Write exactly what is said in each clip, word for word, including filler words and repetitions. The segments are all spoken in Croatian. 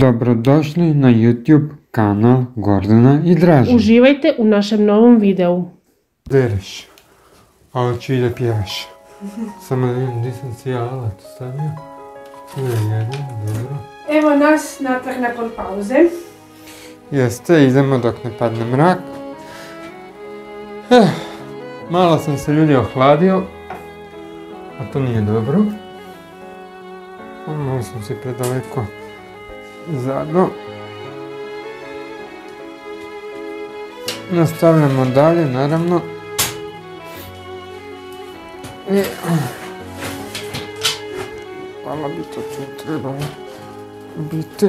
Dobrodošli na YouTube kanal Gordana i Dražen. Uživajte u našem novom videu. Dereš, a hoću i da pjevaš. Samo da vidim gdje sam si alat stavio. Tu je jedan, dobro. Evo nas natrag nakon pauze. Jeste, idemo dok ne padne mrak. Eh, malo sam se ljudi ohladio, a to nije dobro. Malo sam se predaleko zadno. Nastavljamo dalje, naravno. I... Hvala bi to tu trebalo biti.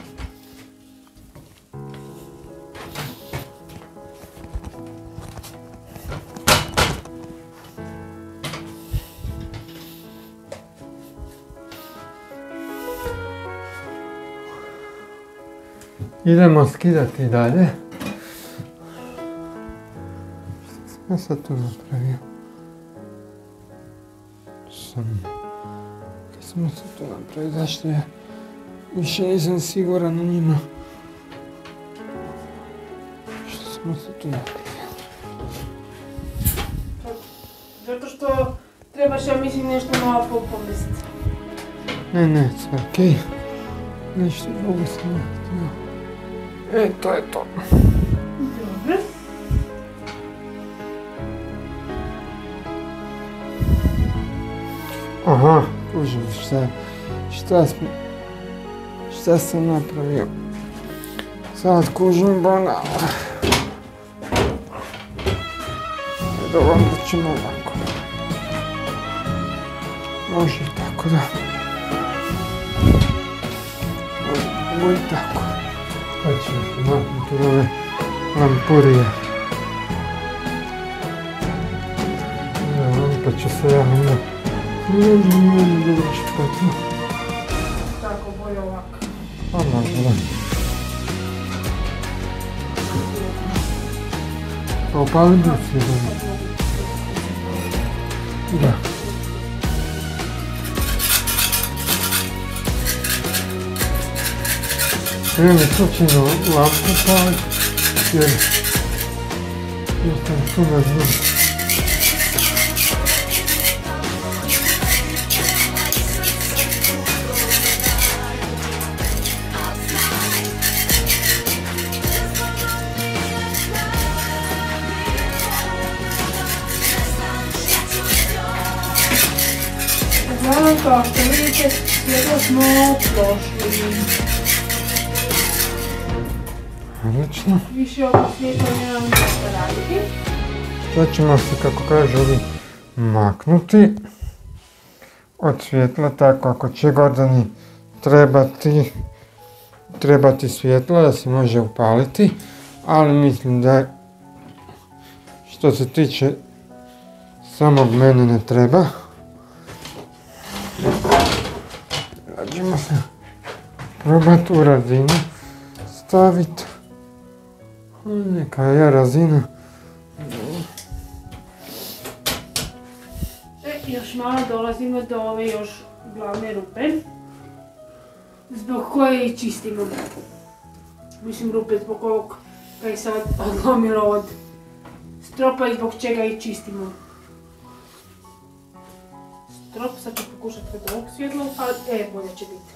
Idemo skidati dalje. Što sam ja sad tu napravio? Sam... Kaj sam ja sad tu napravio? Zašto ja više nisam siguran u njima? Što sam ja sad tu napravio? Zato što trebaš, ja mislim, nešto malo popomisliti. Ne, ne, sve okej. Nešto drugo sam ja htio. E, to je to. Dobro. Aha, kužim šta, šta sam, šta sam napravio. Sad kužim banala. Edo, onda ćemo ovako. Može i tako da. Mogu i tako. Pa ćemo se maknuti od ove lampurije. Evo, pa ću se ja onda... Ne znam, ne dobro špatno. Tako, bolje ovako. Pa može da. Pa upali bi se da. Da. Treba mi slučajno lampu paliti, jer jer sam tu na dnu. Uglavnom, kao što vidite, svjetlo smo prošli. Odlično. Više ovog svjetla nemam ništa raditi. Sad ćemo se, kako kažu ovi, maknuti od svjetla, tako ako će Gordani trebati, trebati svjetlo da se može upaliti, ali mislim da što se tiče samog mene ne treba. Sad ćemo se probati u razinu staviti. Neka je razina. E, još malo dolazimo do ove još glavne rupe, zbog koje i čistimo. Mislim, rupe zbog ovog kaj se odlomilo od stropa i zbog čega i čistimo. Strop, sad ću pokušati kod ovog svjetla, ali e, bolje će biti.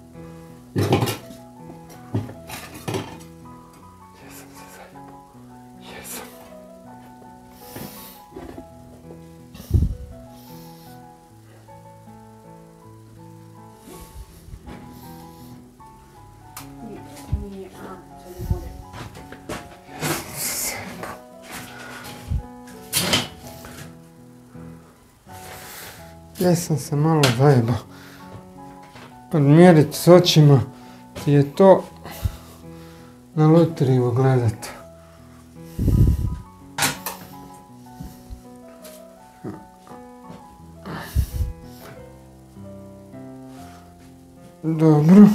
Jesam se malo zajebao. Odmjeriti s očima ti je to na lutriju gledat. Dobro.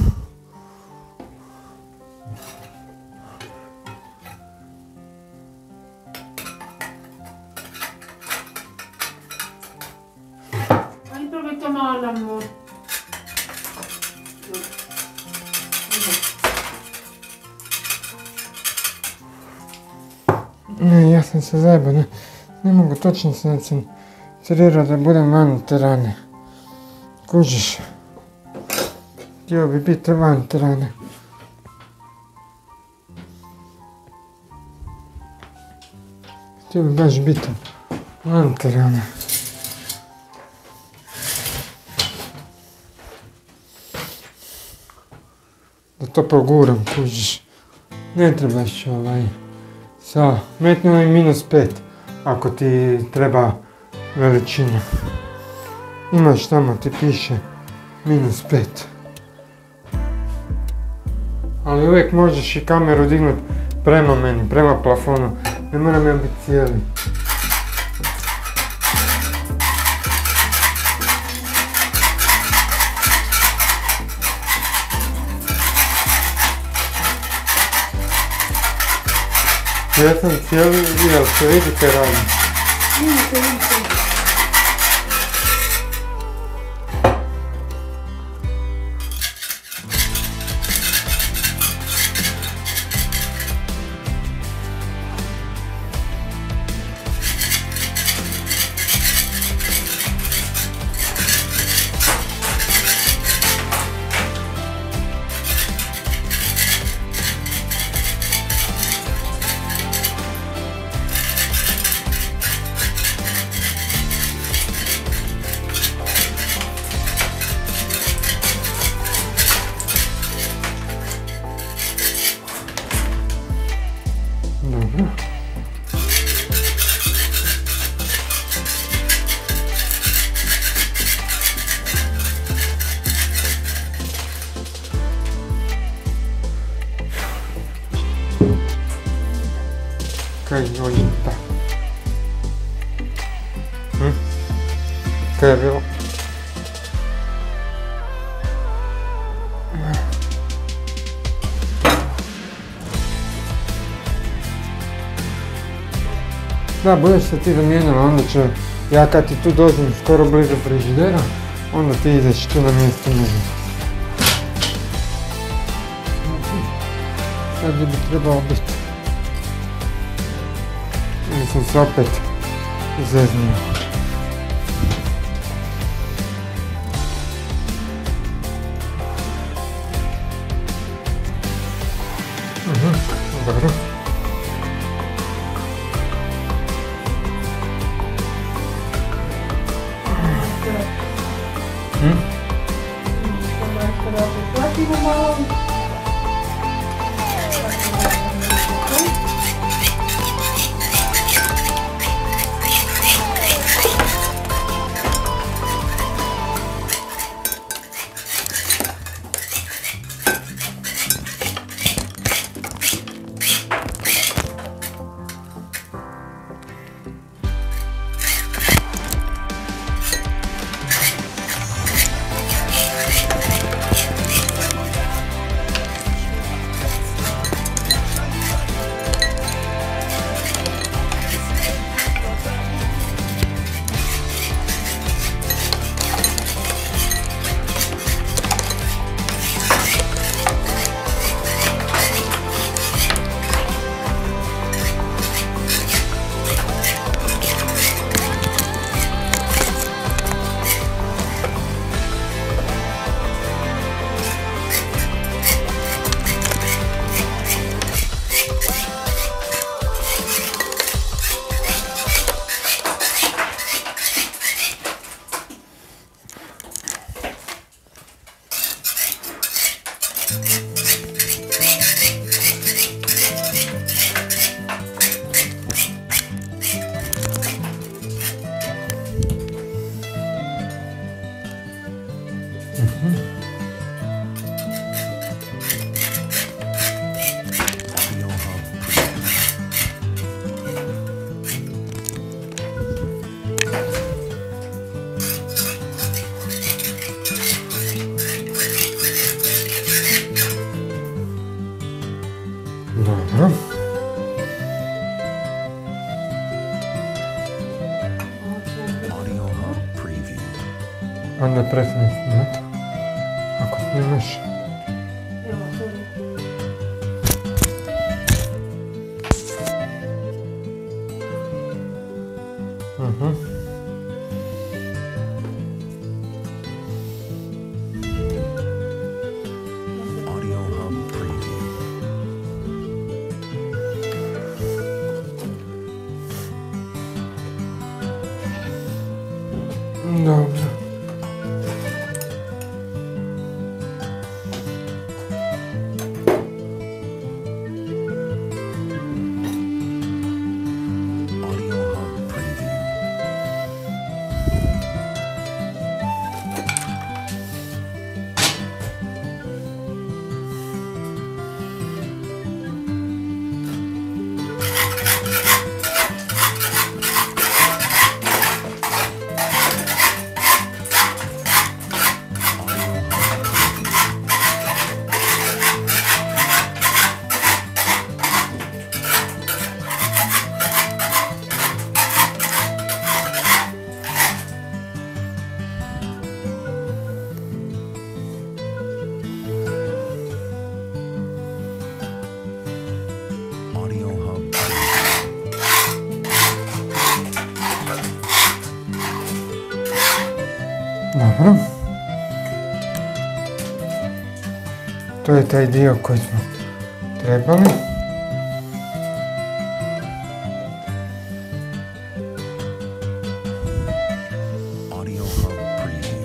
Probaj to malo na mu. sam se zajebao, ne, ne mogu točno se nacentrirat da budem van terane. Kužiš? Htio bi biti van terane. Htio bi baš biti van terane. Da to proguram, kužiš. Ne trebaš ovaj, sa metnula i minus pet, ako ti treba veličina. Imaš tamo ti piše minus pet. Ali uvijek možeš i kameru dignut prema meni, prema plafonu. Ne moram ja biti cijeli. Ja sam cijeli, jel se vidite radim? Vidite, vidite. Dobro. Kaj jojita. Hm? Kaj je bilo? Da, budeš se ti zamijenila, onda će, ja kad ti tu dođem skoro blizu frižidera, onda ti ideš tu na mjesto mene. Sad bi trebao biti. Ili sam se opet zeznio. Mhm, dobro. Hm? Hvatimo malo. Dobro. Audio Hub Preview. Onda prestani snimat. Ako snimaš. Evo, to je. Dobro. To je taj dio koji smo trebali. Audio Hub Preview.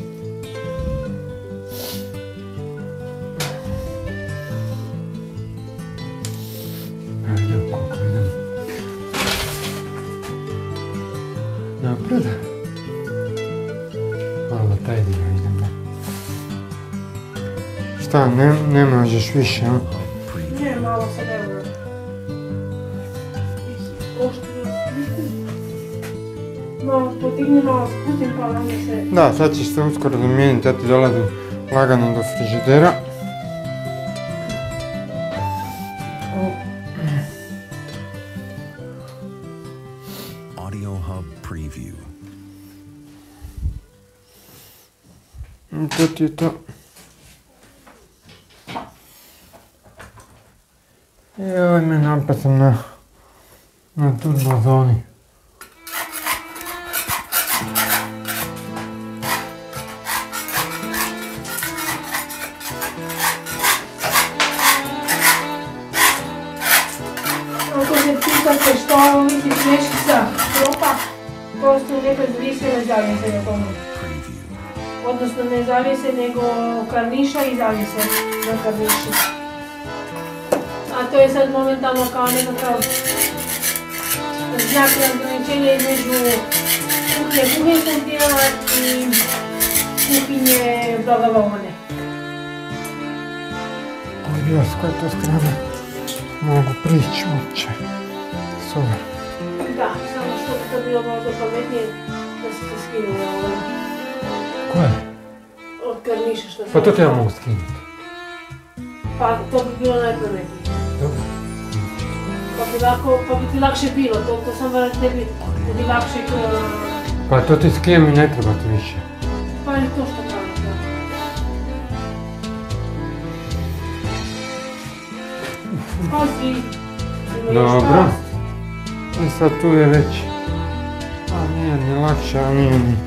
Ajde, koliko idem. Napred. Malo taj dio idemo. Šta, ne, ne možeš više, a? Ne, malo se ne može. Oštro, malo podigni, malo spustim pa onda se... Da, sad ćeš se uskoro zamijeniti, ja ti dolazim lagano do frižidera. Audio Hub Preview. I to ti je to. Evo me napad sam na, na turbo zoni. Ako se pitate što ovo misli smješkica klopa, to su neke zvisene zavjese na tomu. Odnosno ne zavjese nego karniša i zavjese na karnišu. A to je sad momentalno kao nekakav znak razgraničenja između kuhinje kuhinjskog dijela i kuhinje blagovolne. Ovdje s koje to strane mogu prići uopće. Super. Da, samo što bi to bilo možda pametnije da se se skinule ovaj Koje? od karniša što sam... Pa to ti ja mogu skinuti. Pa to bi bilo najpametnije. Dobro. Pa bi, lako, pa bi ti lakše bilo, to, to sam varat ne bi, ne bi lakše kao... Pa to ti skijem i ne treba ti više. Pa je to što kažeš, da. Pazi, ima još Dobro. čast. I sad tu je već... A nije ni lakše, a nije ni...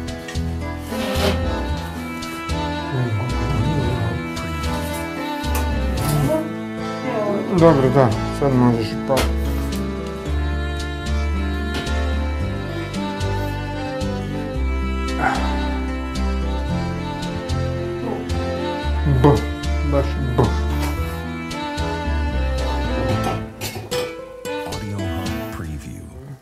Evo, Dobro, da, sad možeš pa... B, baš B. Audio Hub Preview.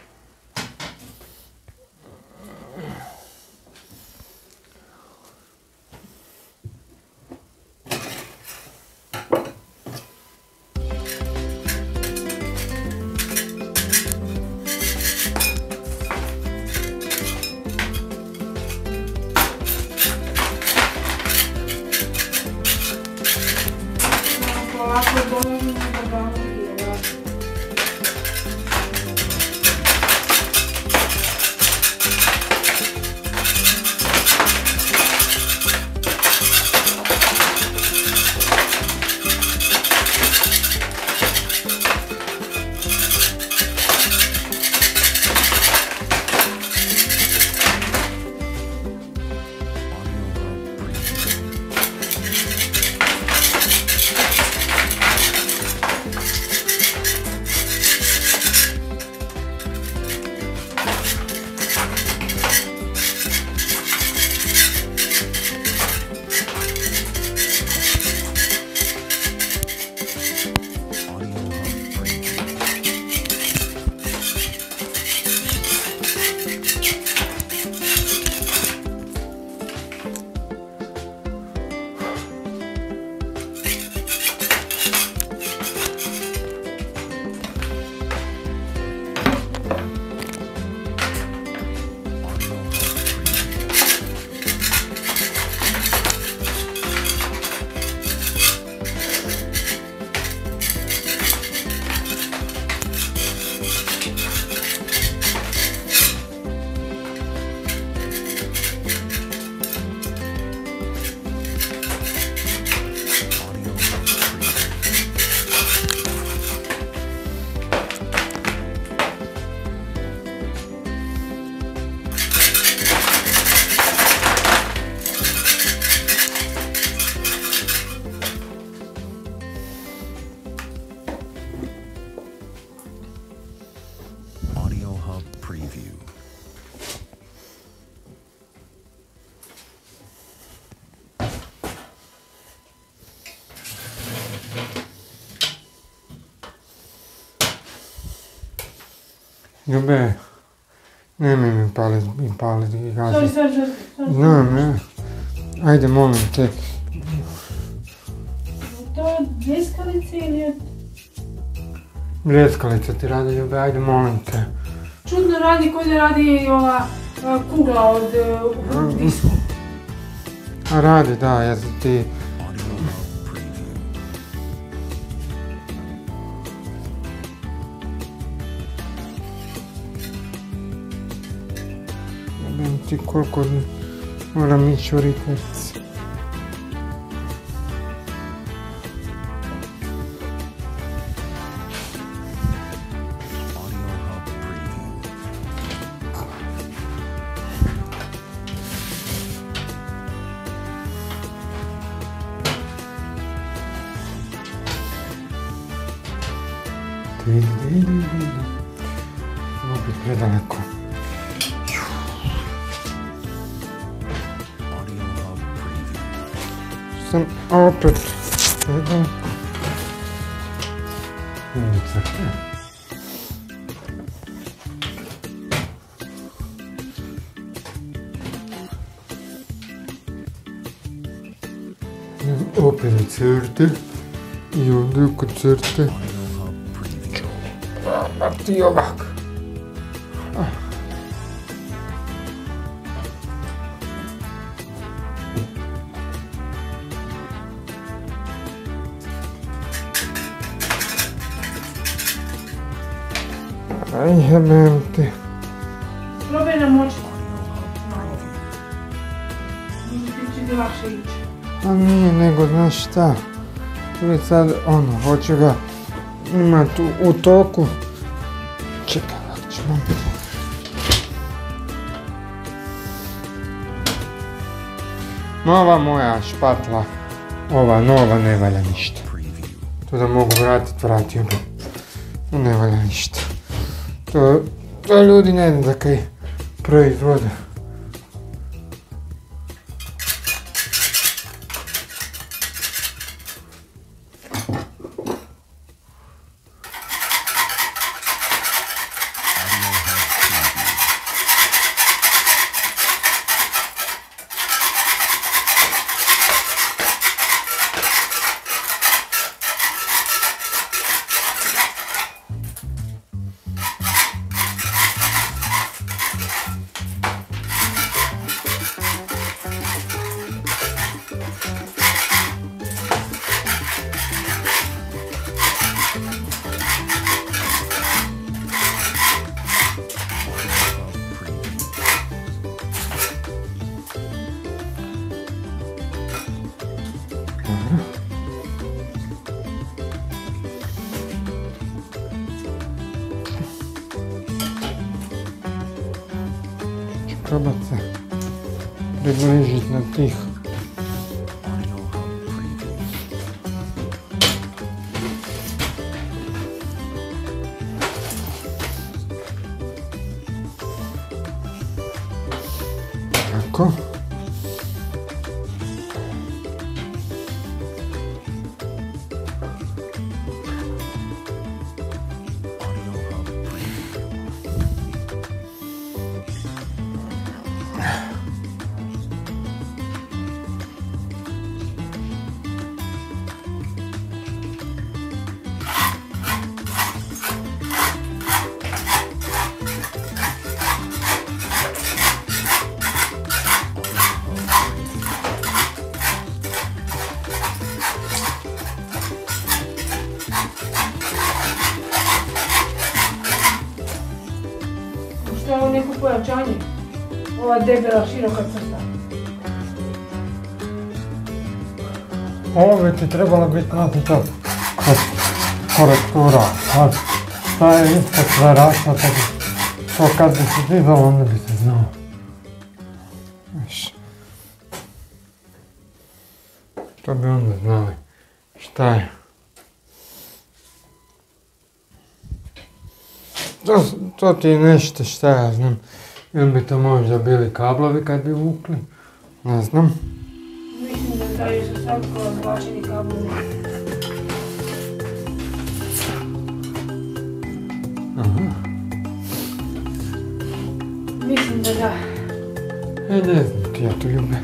polako dolazim do baterije, da. Ljube, nemoj mi paliti, mi paliti i Sorry, gaziti. sorry, sorry, sorry. Znam, ne. Ajde, molim te. To je od bljeskalice ili od... Bljeskalica ti radi, Ljube, ajde, molim te. Čudno radi koji da radi ova a, kugla od uh, disku. A radi, da, ja sam ti... Audio Hub Preview. Jebem ti koliko moram ići u rikverc. Audio Hub Preview. Mogu biti predaleko. Audio Hub Preview. Sam opet predal. Ulica. Opet u crte. I onda kod crte. Audio Hub Preview. A ti ovak. Aj, jebem ti. Probaj na močku. Audio Hub Preview. Možda ti će ti lakše ići. A nije, nego znaš šta. Već sad, ono, hoću ga imat u, u toku. Čekaj, ako ćemo... Nova moja špatla, ova nova ne valja ništa. Preview. To da mogu vratit, vratio bi. Ne valja ništa. To, to ljudi ne znam da kaj proizvode. Audio Hub Preview. Audio Hub Preview. Ću probat se približit na tih. Audio Hub Preview. Tako. Audio Hub Preview. Što je ovo neko pojačanje? Ova debela, široka crta. Ovo bi ti trebalo biti nacrta korektura. A šta je ispod sve rasla, to, bi, to kad bi se dizalo, onda bi se znao. Znaš. To bi onda znali šta je. To, to ti je nešto šta ja znam. Ili bi to možda bili kablovi kad bi vukli? Ne znam. Mislim da daju su svakako zlačeni kablovi. Aha. ja. E, ne znam ti ja to ljube.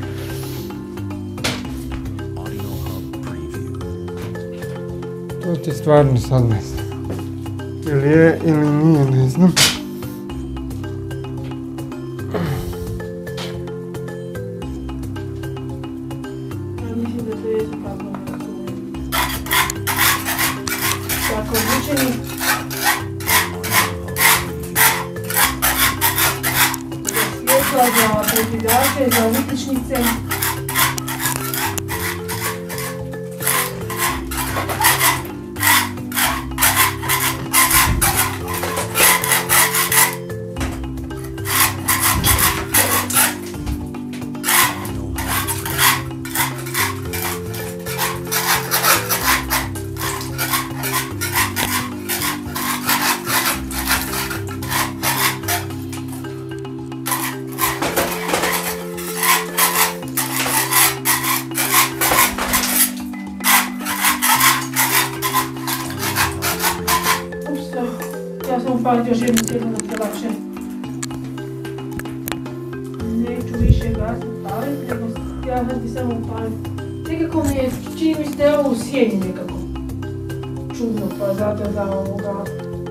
Audio Hub Preview. To ti stvarno sad ne znam. Ili je ili nije, ne znam. Ja mislim da to je kako na tu. Tako obučeni. Svjetla za prekidače, za vitičnice. Ja sam upaliti još jednu sjednu da se lakše. Neću više gas upaliti, nego ja sam ti samo upaliti. Nekako mi je, čini mi se da je ovo u sjeni nekako. Čudno, pa zato da ovoga...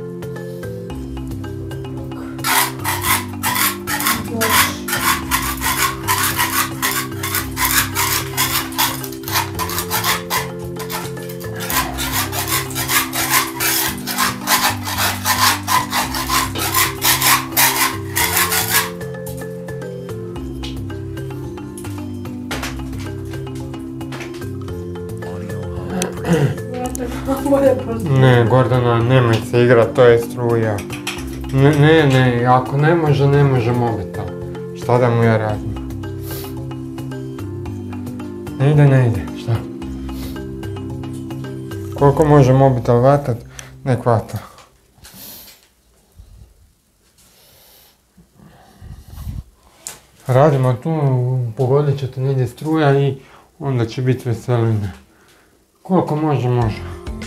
Ne, Gordana, nemoj se igrat, to je struja. Ne, ne, ne, ako ne može, ne može mobitel. Šta da mu ja radim? Ne ide, ne ide, šta? Koliko može mobitel vatat, nek vata. Radimo tu, pogodit će te negdje struja i onda će biti veseline. Koliko može, može.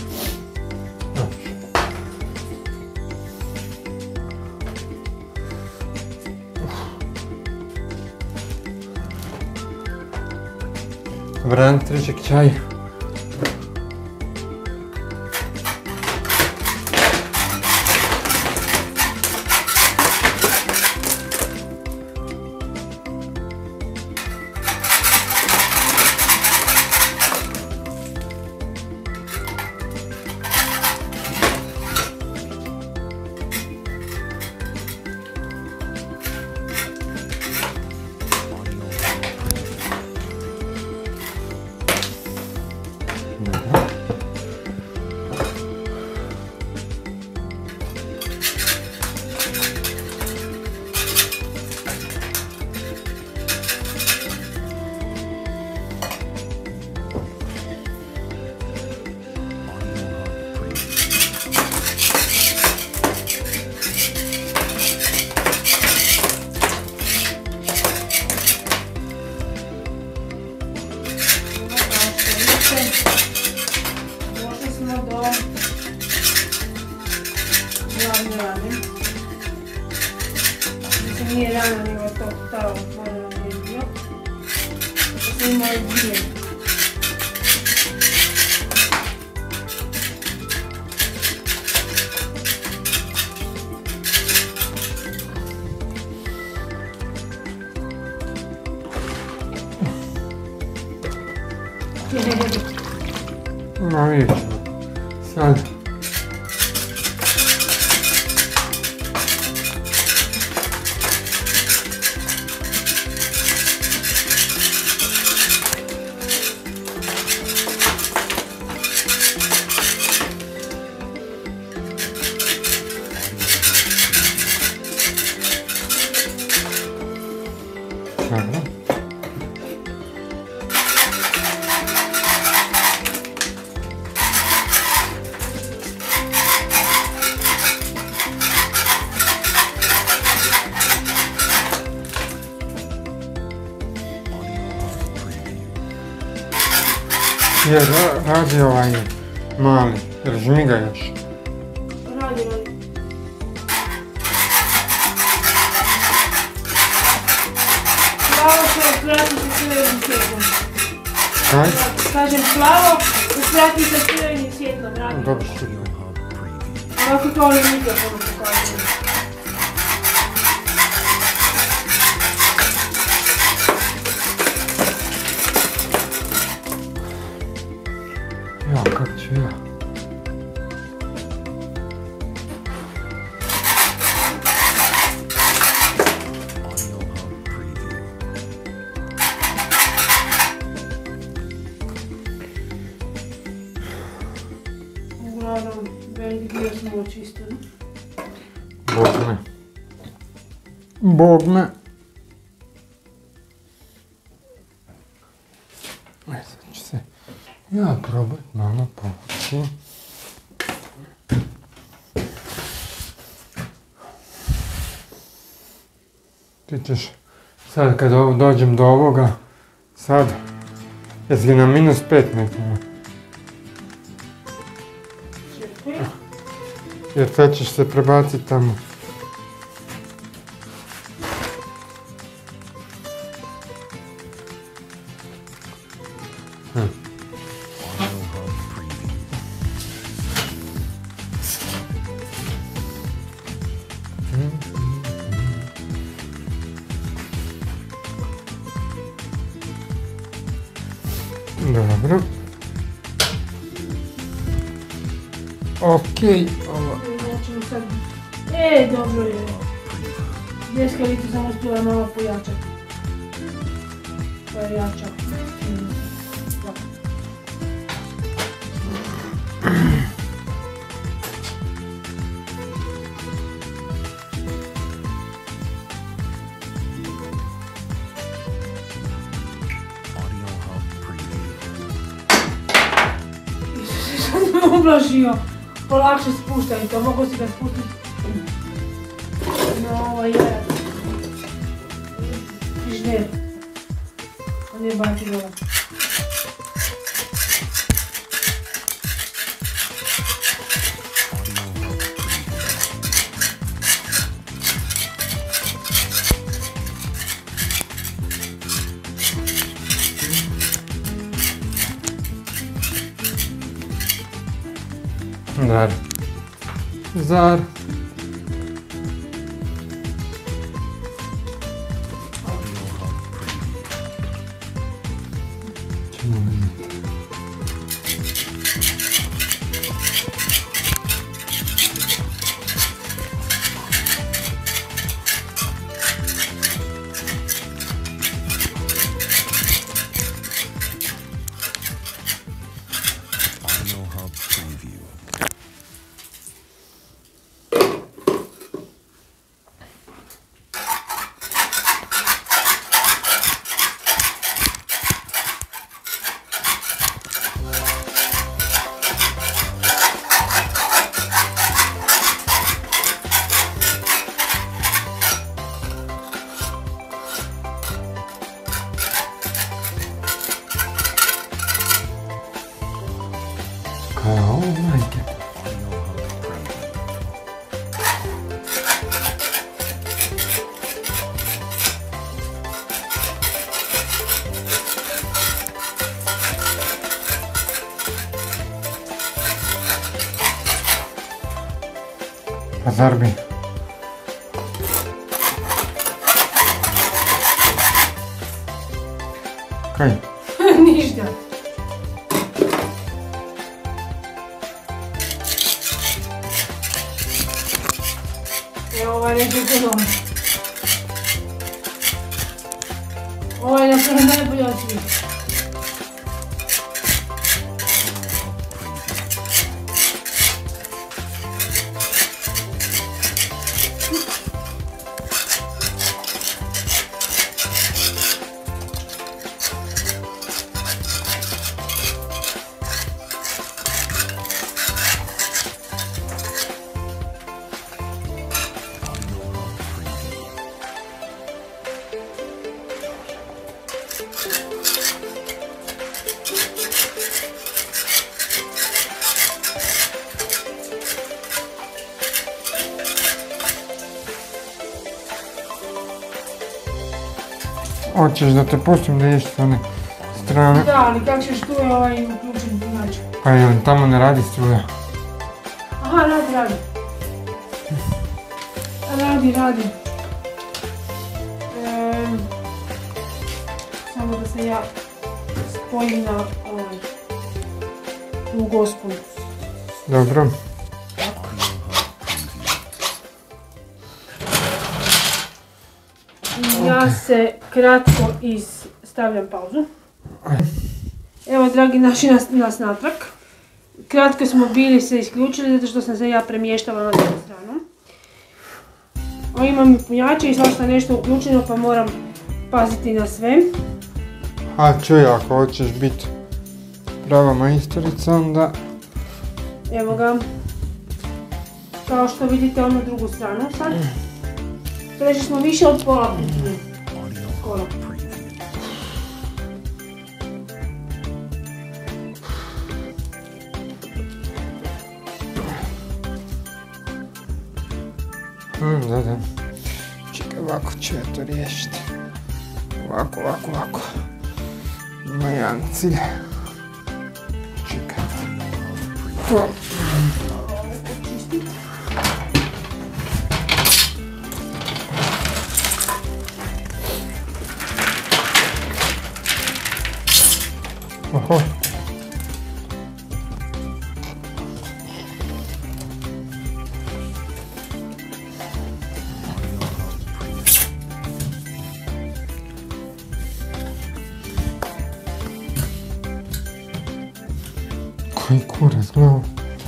Bran, trećeg čaj. Došli smo do glavne rane. Mislim, nije rana, nego to ta otvorena nije bio. Tako smo imali dvije. No vidjet ćemo. Sad. Dobro. Je, ra- radi ovaj mali, jer žmiga još. Radi, radi. usprati sa crvenim svjetlom. Kaj? Kažem plavo, usprati sa crvenim svjetlom, radi. Dobro. Ovako to ali mikrofonu pokazujem. Ja, kak ću ja? Audio Hub Preview. Uglavnom, velik dio smo očistili. Bog me. Bog me. E, sad ću se ja probat malo pomoći. Ti ćeš sad kad ovo- dođem do ovoga, sad, jesi li na minus pet nekima? Čekaj. Jer sad ćeš se prebaciti tamo. Hm. Audio Hub Preview. Dobro. Okej, ovo. Znači sad... E, dobro je. Bljeskalicu samo stila malo pojačati. Pa je jača. Mm, da. Audio Hub Preview. Isuse, sad me ublažio. Polakše spuštaj to, mogu si ga spustiti. No, ovo je... Žder. On je baci dole. Audio Hub Preview. Zar. Zar. Audio Hub Preview. Ćemo vidjeti. Audio Hub Preview. Kao, majke. Audio Hub Preview. Pa zar bi? Kaj? Ništa. Evo ovaj neće se doma. Ovo je napravo najbolje od svih. Audio Hub Preview. Hoćeš da te pustim da ješ s one strane? Da, ali kak ćeš tu je ovaj uključen punjač? Pa jel tamo ne radi struja? Aha, radi, radi. Radi, radi. Ehm, samo da se ja spojim na ovaj, tu gospu. Dobro. Ja se kratko stavljam pauzu. Evo, dragi naši, nas, nas natrag. Kratko smo bili se isključili zato što sam se ja premještala na drugu stranu. O, imam i punjače i svašta nešto uključeno pa moram paziti na sve. A čuj, ako hoćeš biti prava majstorica, onda... Evo ga. Kao što vidite onu drugu stranu sad. Prešli smo više od pola puta. Skoro. Hmm, da, da. Čekaj, ovako ću ja to riješiti. Ovako, ovako, ovako. Ima jedan cilj. Čekaj. To. Oho. Koji kurac, glavu.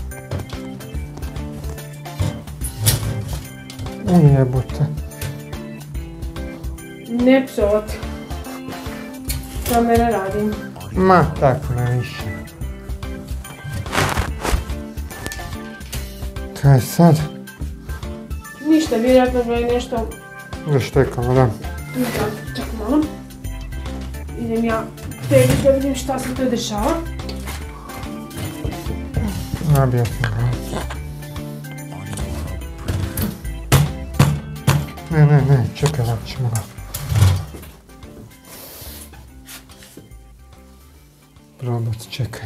Ujebote. Ne psovat. Kamera radim. Ma, tako ne više. Kaj sad? Ništa, vjerojatno ga je nešto... Da štekamo, da. Da, čak malo. Idem ja tebi da vidim šta se to dešava. Nabija sam ga. Ne, ne, ne, čekaj, ovako ćemo ga. Probat, čekaj.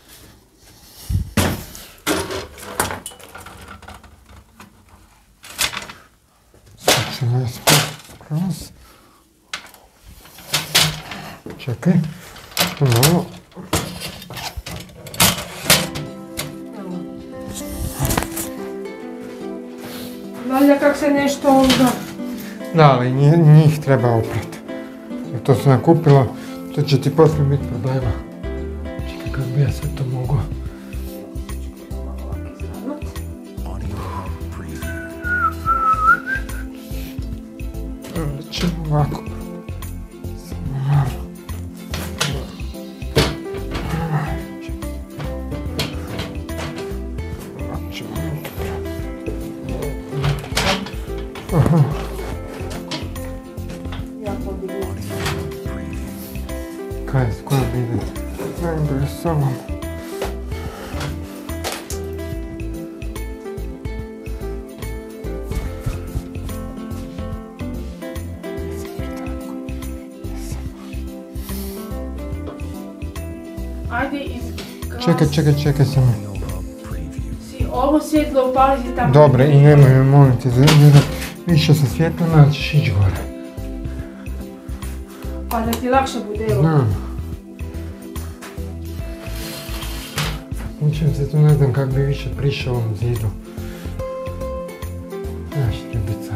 Sad ću ja spustiti skroz. Čekaj, to malo. Valjda kak se nešto onda... Da, ali njih, njih treba oprati. Jer to sam nakupila, to će ti poslije biti problema. Čekaj, kako bi ja sve to mogao. Onda ćemo ovako. Samo malo. Ovako ćemo Aha. Kaj, s kojom ide? Najbolje s ovom. Ajde iz... Čekaj, čekaj, čekaj samo. Si ovo svjetlo upaliti tamo. Dobre, i nemoj me molim ti, da više sa svjetlima ćeš ići gore. Pa da ti lakše bude, evo. Znam. Učim se tu, ne znam kako bi više prišao ovom zidu. Znaš, ljubica.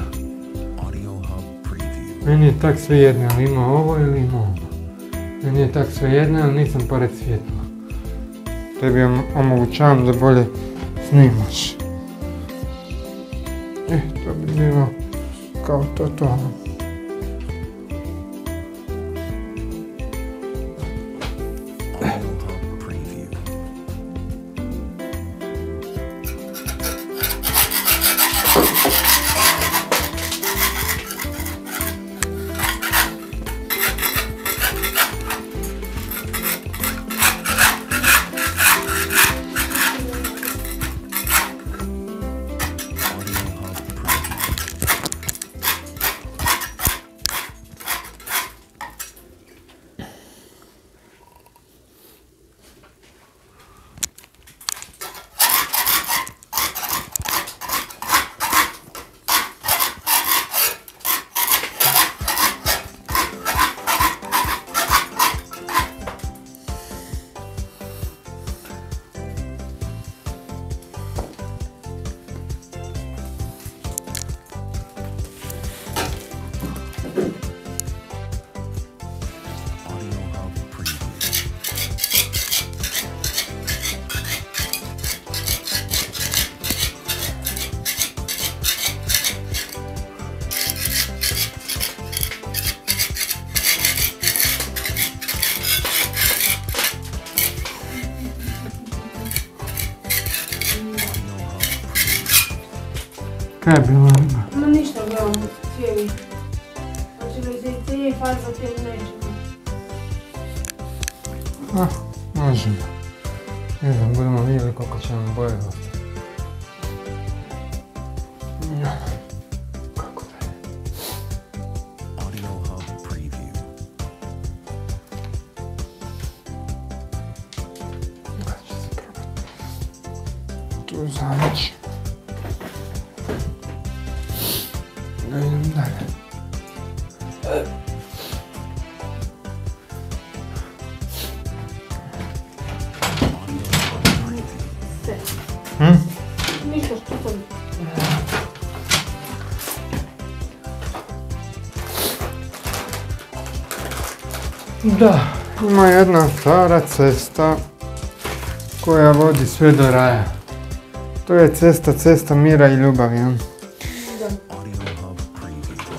Meni je tak svejedno, ali ima ovo ili ima ovo. Meni je tak svejedno, ali nisam pored svjetla. Tebi omogućavam da bolje snimaš. Eh, to bi bilo kao to to. Kaj je bilo riba? Ma ništa, gledam cijeli. Znači li se cijeli farba cijeli nećemo. Ah, možemo. Ne znam, budemo vidjeli koliko će nam boje ostati. Kako da je? Audio Hub Preview. Kada će se probati. Tu zaći. Da idem dalje. Sve. Hm? Ništa što sam. Da, ima jedna stara cesta koja vodi sve do raja. To je cesta, cesta mira i ljubavi. Ja? Audio Hub Preview.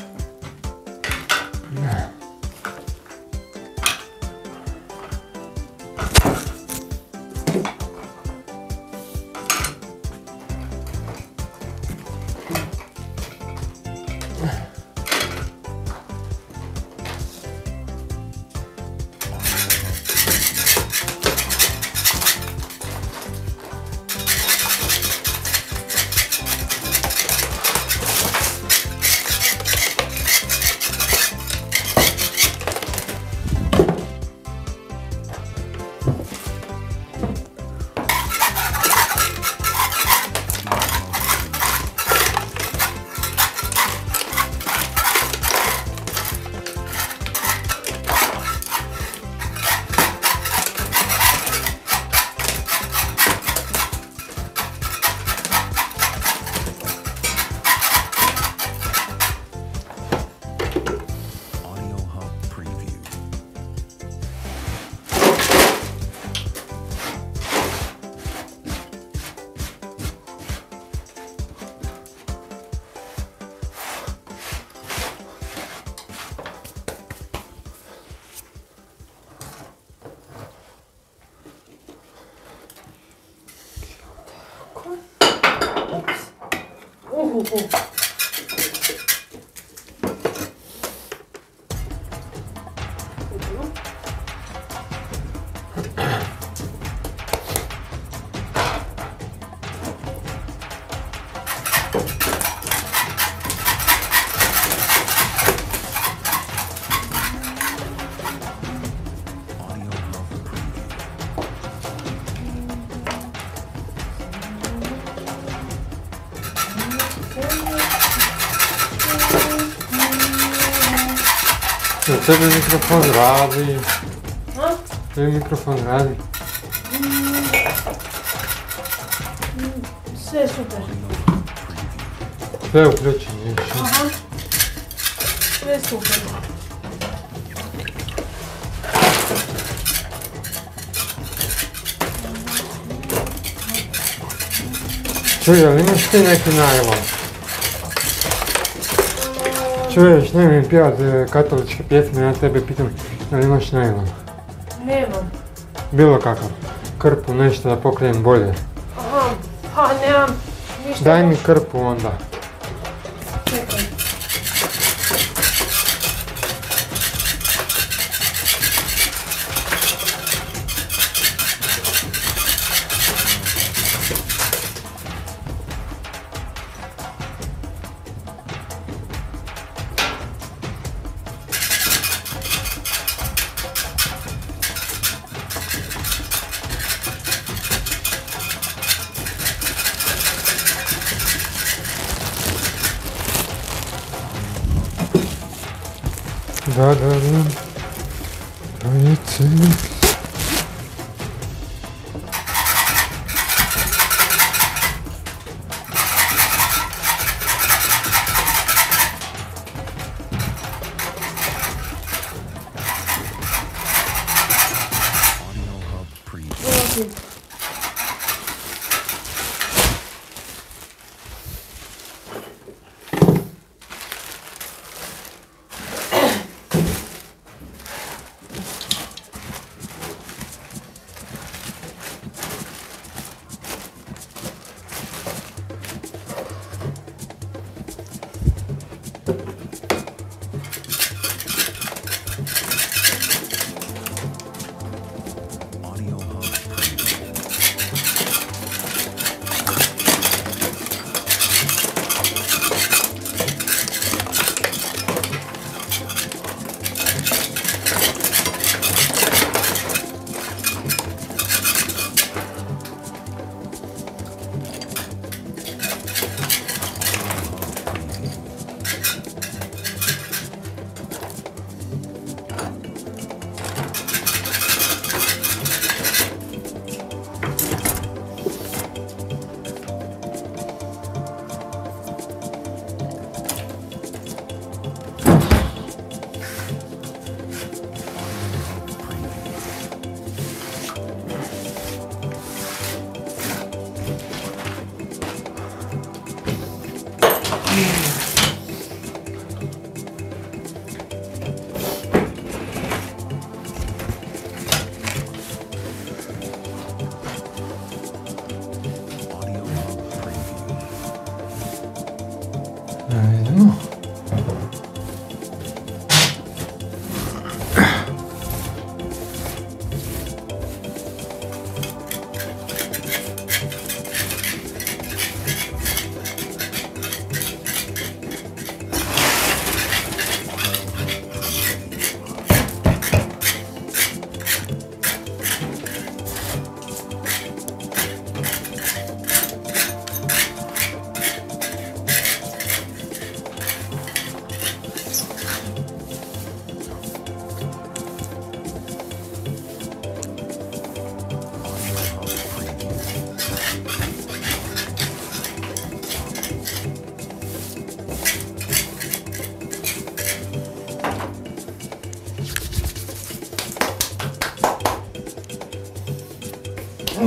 Audio Hub Preview. Uhuhu. Audio Hub Preview. Jel tebi mikrofon radi? A? Tebi mikrofon radi? Sve super. Sve je uključeno još. Aha. Sve super. Čuj, jel imaš ti neki najlon? Čuješ, ne mi pjevat e, katoličke pjesme, ja tebe pitam, jel imaš najlon? Nemam. Bilo kakav. Krpu, nešto da pokrijem bolje. Aha. Ha, nemam. Ništa. Daj mi krpu onda. Čekaj. Da, da, da. To je cilj. Audio Hub Preview. Dolazim.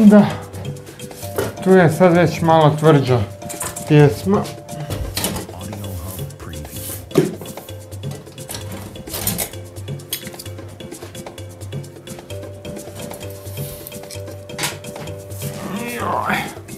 Da. Tu je sad već malo tvrđa pjesma. Audio Hub Preview. Joj.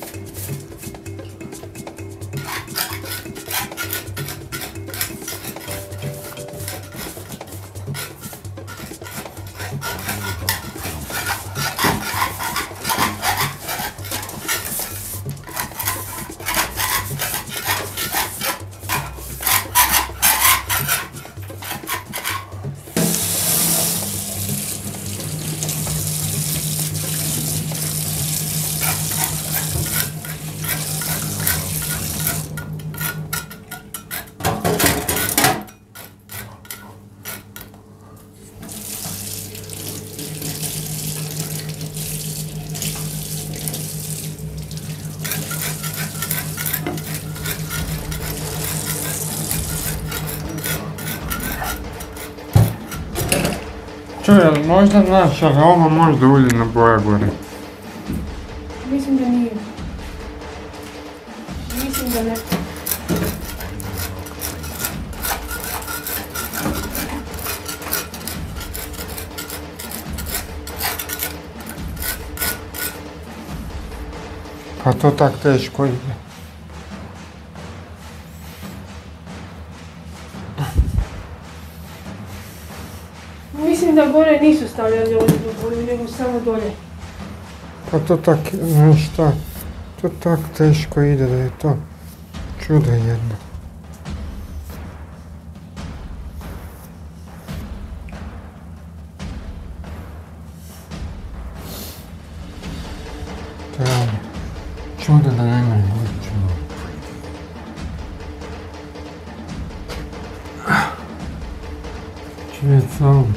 Čuj, jel možda znaš, ali ovo možda uljena boja gore. Mislim da nije. Mislim da ne. Pa to tak teško ide. Mislim da gore nisu stavljali oljnu boju, nego samo dolje. Pa to tak, znaš šta, to tak teško ide da je to čudo jedno. To je ono, čudo da nema čudo. Čujet sam.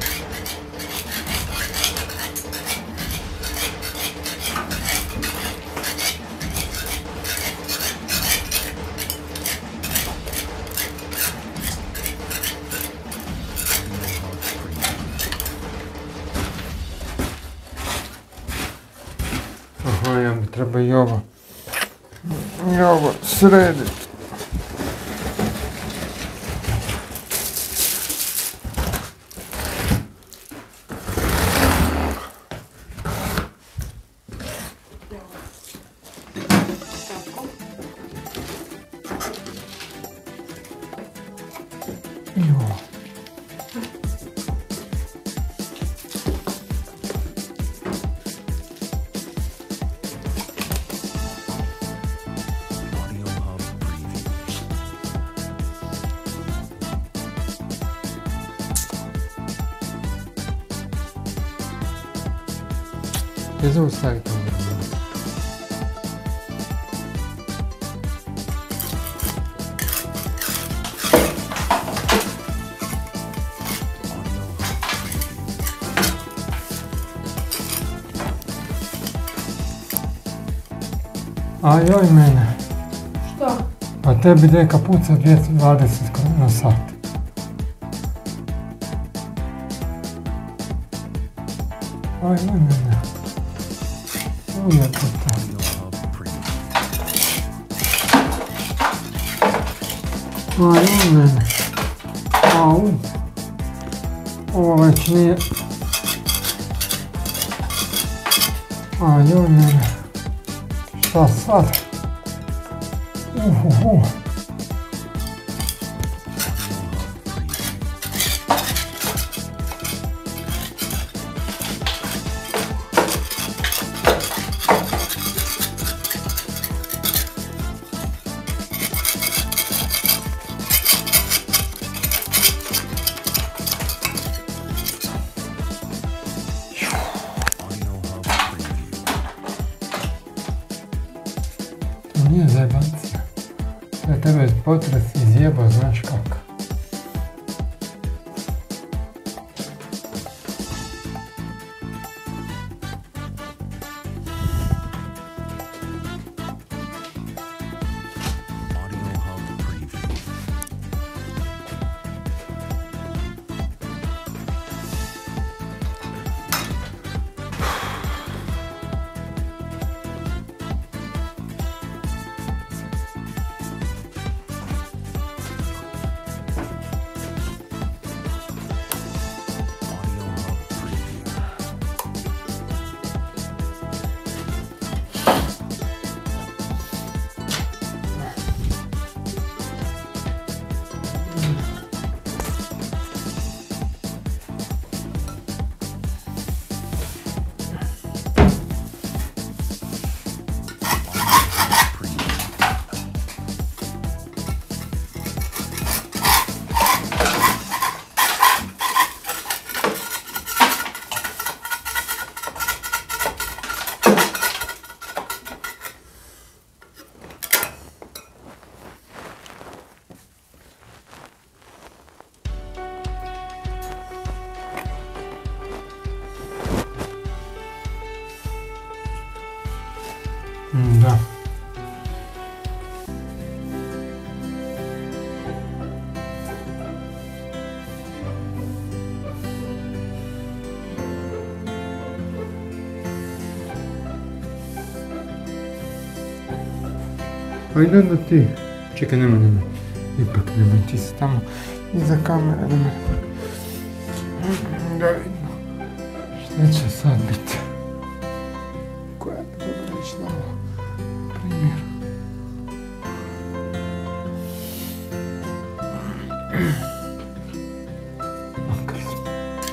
Aha, ja mi treba i ovo, i ovo srediti. I ovo. Audio Hub Preview. Gdje zaustaviti ovo? Audio Hub Preview. A joj mene, Što? pa tebi deka puca dvjesto dvadeset na sat. A joj mene. Ujete to. Audio Hub Preview. A joj mene. Au. Ovo već nije. A joj mene. Šta sad? Uhuhu. Audio Hub Preview. To nije zajebancija. Da tebe potres izjeba, znaš kako. Audio Hub Preview. Da. Ajde onda ti. Čekaj, nemoj, nemoj. Ipak nemoj, ti si tamo iza kamere, nemoj. Da vidimo. Šta će sad biti? Koja bi dobro reći na ovo primjer? Makar smo.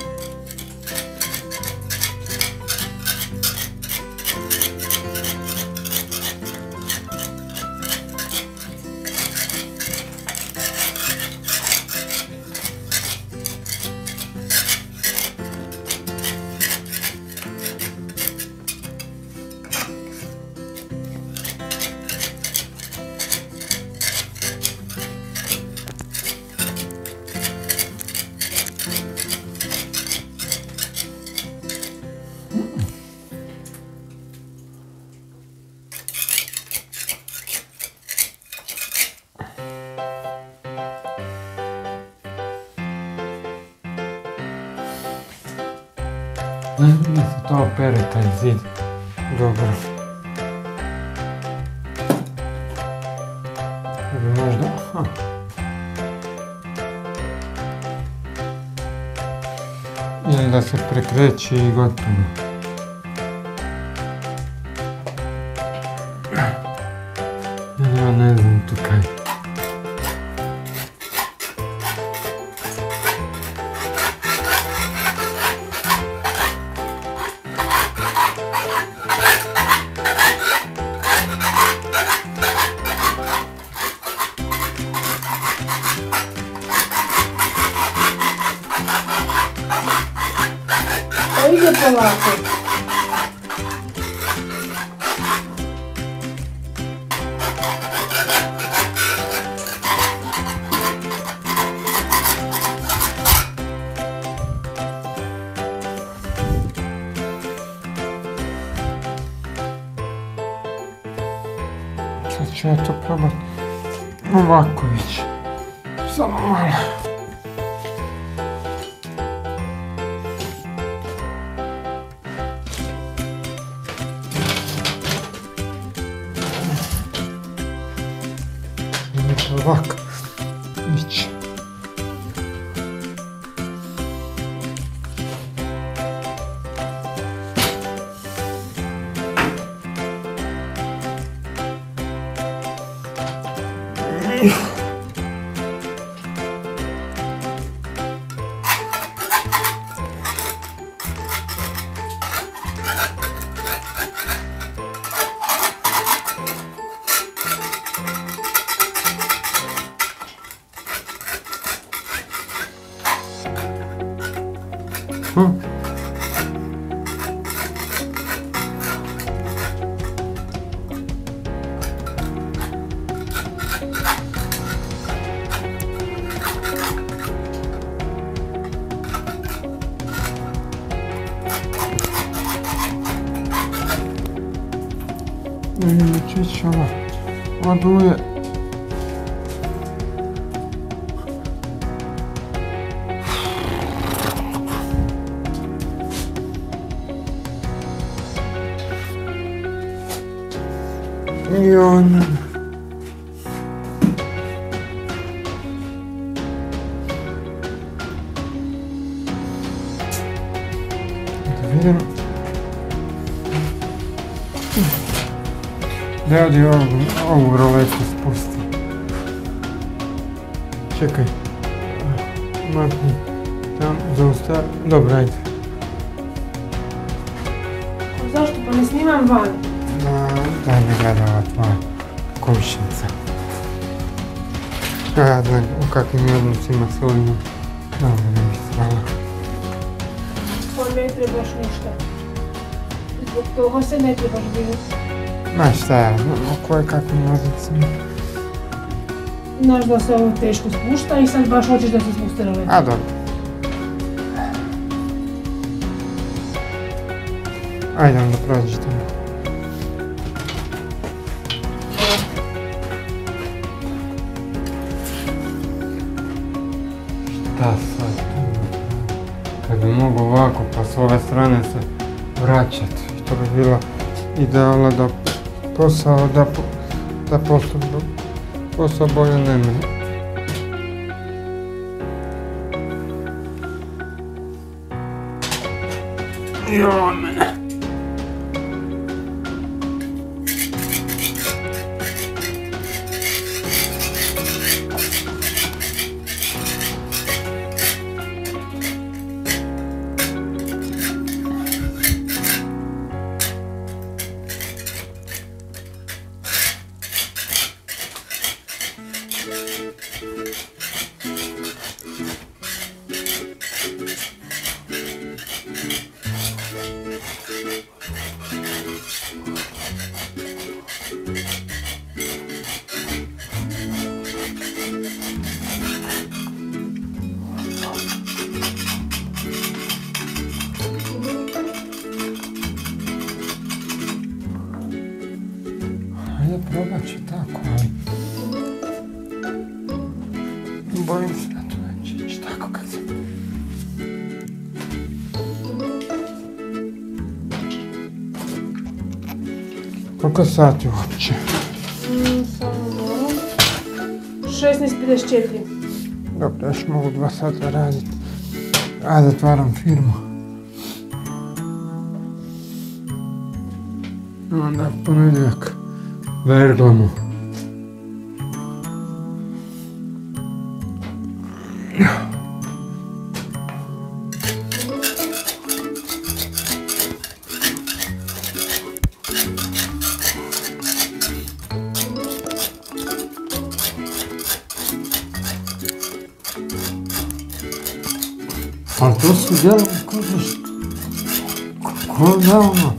Najbolje se to opere, taj zid. Dobro. Ili možda... Ha. Ili da se prekreći i gotovo. Ja ne znam tu kaj. Ide polako. Sad ću ja to probat ovako ići. Samo malo. Ovako ići. Hm? Čić ovo, ova duje. I on... Da vidim... Da ovdje ovu, ovu roletu spusti. Čekaj. Makni. Tam, zaustav... Dobro, ajde. Zašto? Pa ne snimam van. Ma, daj me gleda ova tvoja komšinica. Ja znam u kakvim odnosima s ovim. Dobro, ne mi srala. To ne trebaš ništa. Zbog toga se ne trebaš biti. Znaš šta ja znam o koje kakvim odnosima. Znaš da se ovo teško spušta i sad baš hoćeš da se spusti rolet. A dobro. Ajde onda prođi tamo. šta sad? Kad bi mogu ovako pa s ove strane se vraćati. To bi bilo idealno da posao, da, da posao, posao bolje nema. Joj mene. Ajde, probat ću tako, ali bojim se da to neće ići tako kad sam. Koliko sati uopće? Mm, samo malo. šesnaest pedeset četiri. Dobro, još mogu dva sata raditi. Ajde, otvaram firmu. Onda ponedjeljak verglamo. Ali to su djelom kod ko da ono.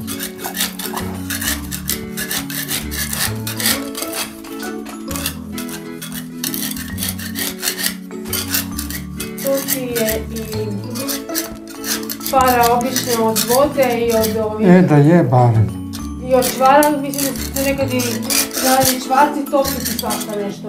Tu ti je i para obično od vode i od ovih... E, da je barem. I od čvara, mislim da se nekad i radi čvarci, topiti svašta nešto.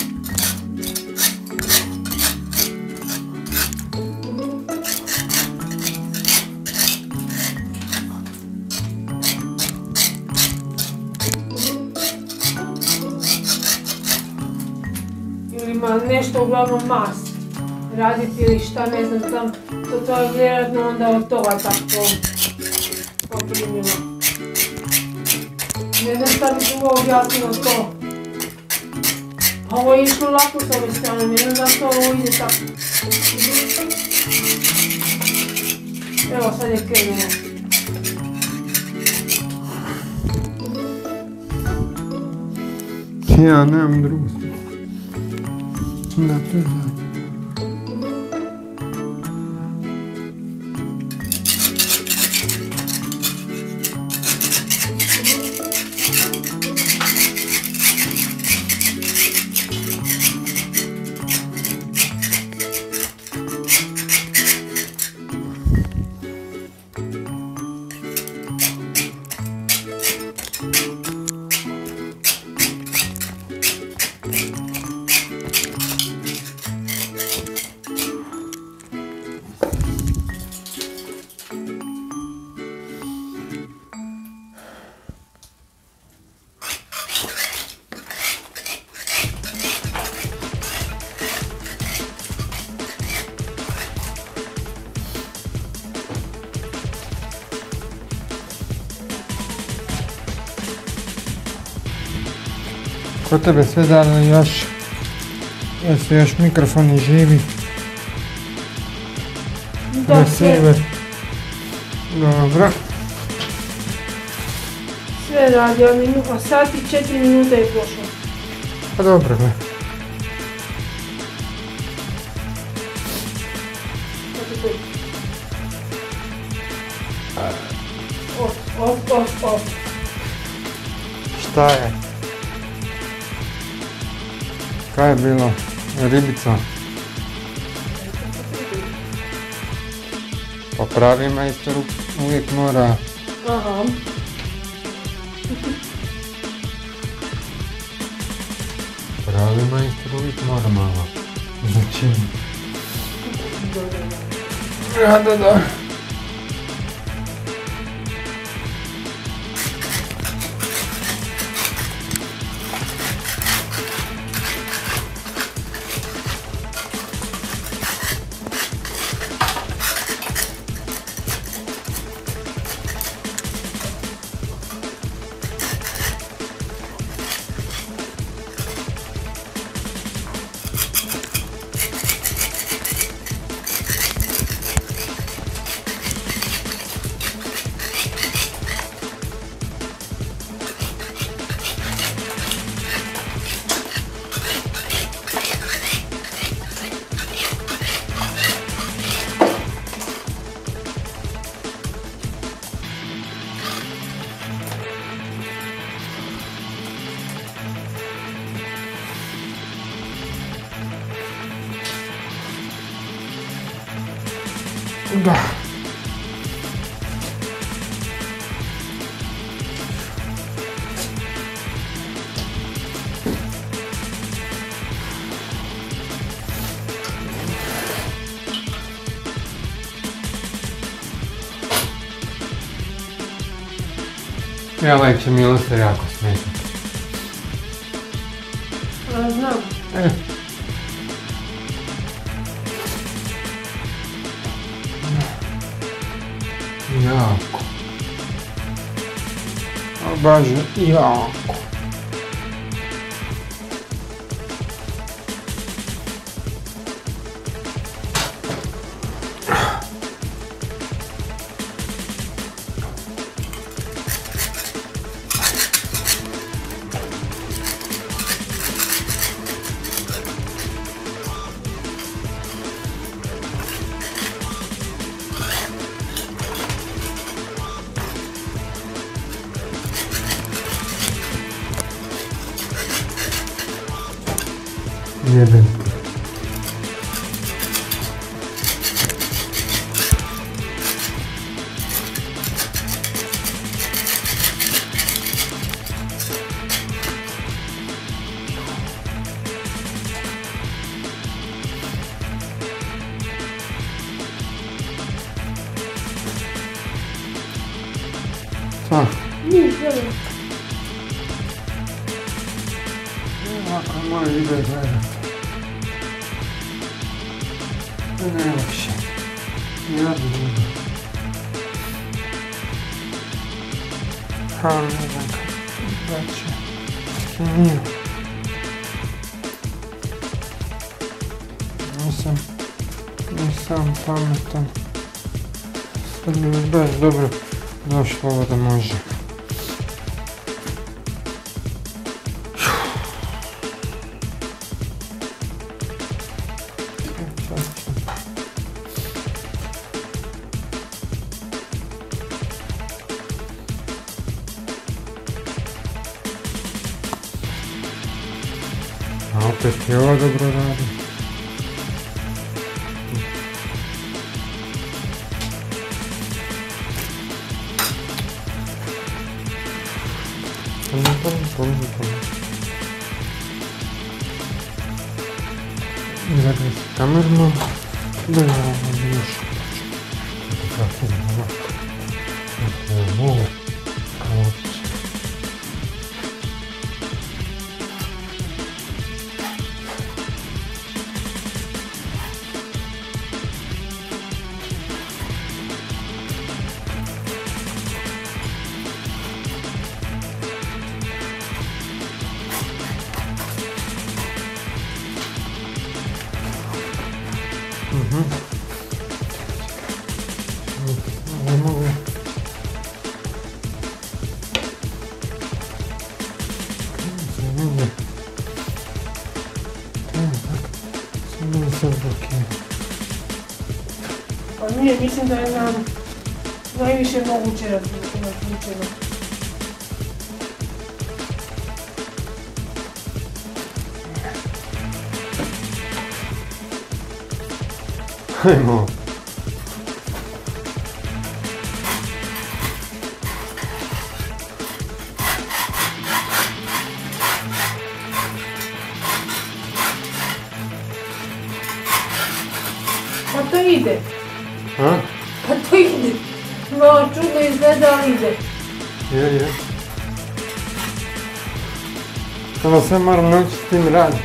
Ili ima nešto uglavnom mast raditi ili šta, ne znam, tam, to, to je vjerojatno onda od toga tako poprimljeno. Ne znam šta bi drugo objasnilo to. Ovo je išlo lako s ove strane, ne znam zašto ovo ide tako. Evo sad je krenulo. Ja nemam drugu stranu. Da, to je da. Kod tebe sve dano još, jesu još mikrofoni živi. Da, sve, Dobro. sve radi, a minuta, sat i četiri minuta je prošlo. Pa dobro, gle. Off, off, off, off. Šta je? Kaj je bilo? Ribica? Pa pravi majstor uvijek mora... Aha. Pravi majstor uvijek mora malo začiniti. Da, da, da. Da. Ja, ovaj će Miloslav jako smetati. Ja znam. E. Jako. A baš jako. Jebem. Šta? Niš, gledaj. Ovako moj video gledat. To je najlakše. Ja bi vidio. Ha, ne znam kako da će. Kemiju. Nisam, nisam pametan. Sad mi je baš dobro došlo ovo da može. A opet je ovo dobro radi. Pomni, pomni, pomni, pomni. Zagrati kamerno. Da je ovo još. Kako je ovako. Ovo. Ovo. Mhm. Ne mogu. Zanimljivo. Sve meni sad blokira. Pa nije, mislim da je nam najviše moguće različeno. Hajmo. to ide. A? Pa to ide. Malo čudno izgleda, ali ide. Je, je. Samo sve moram naučiti s tim raditi.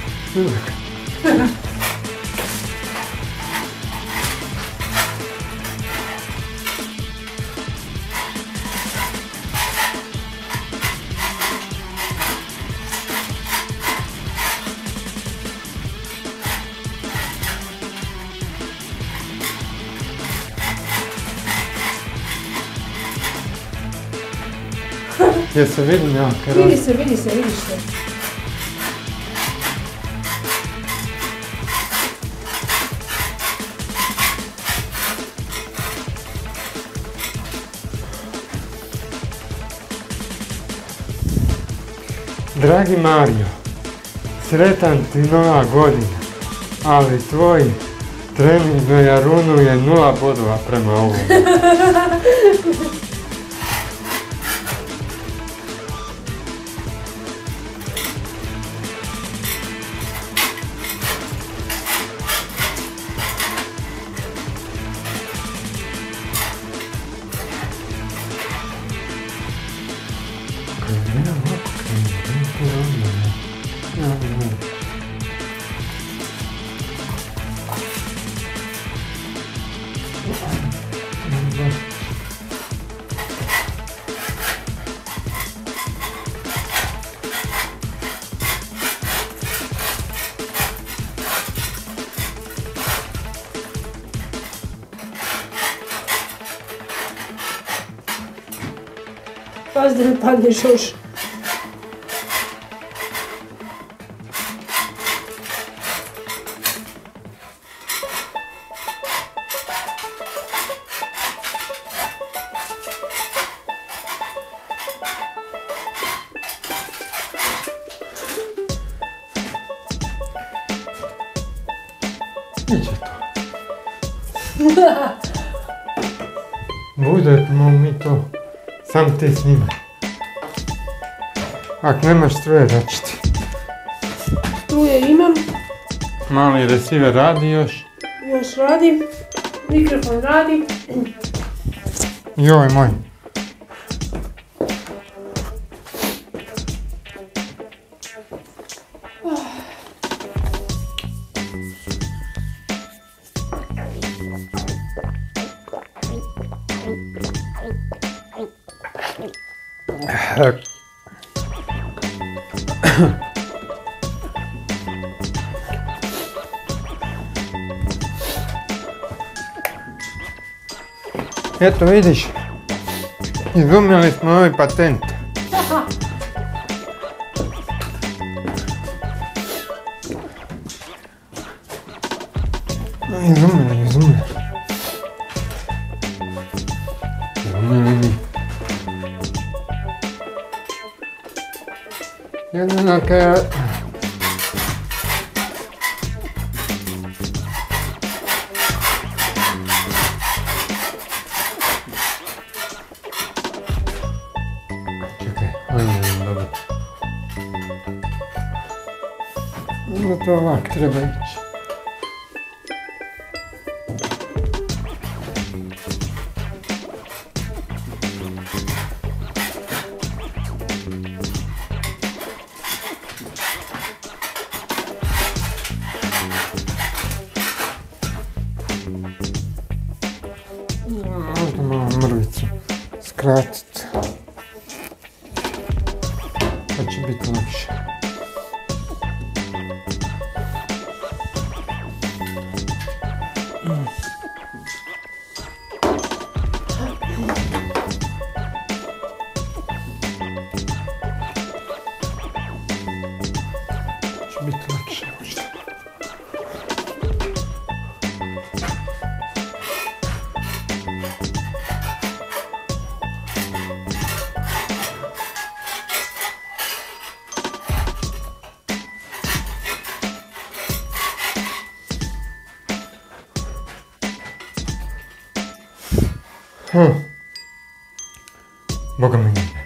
Jel se vidim ja? Vidi se, vidi se, vidiš se. Dragi Mario, sretan ti nova godina, ali tvoj trening na Jarunu je nula bodova prema ovom. Pazi da ne padneš još. Iće to. Budemo mi to. Sam ti snimaj. Ako nemaš struje, da ću ti. Struje imam. Mali receiver radi još. Još radi. Mikrofon radi. Joj moj. Eto vidiš, izumili smo novi patent. Izumili, izumili. Izumili mi. Jednaka je... Čekaj, ajde, dobro. Onda to ovak treba ići. Možda malo mrvicu skratiti. Pa će biti lakše. Će biti lakše možda. Hm. Boga mi nije.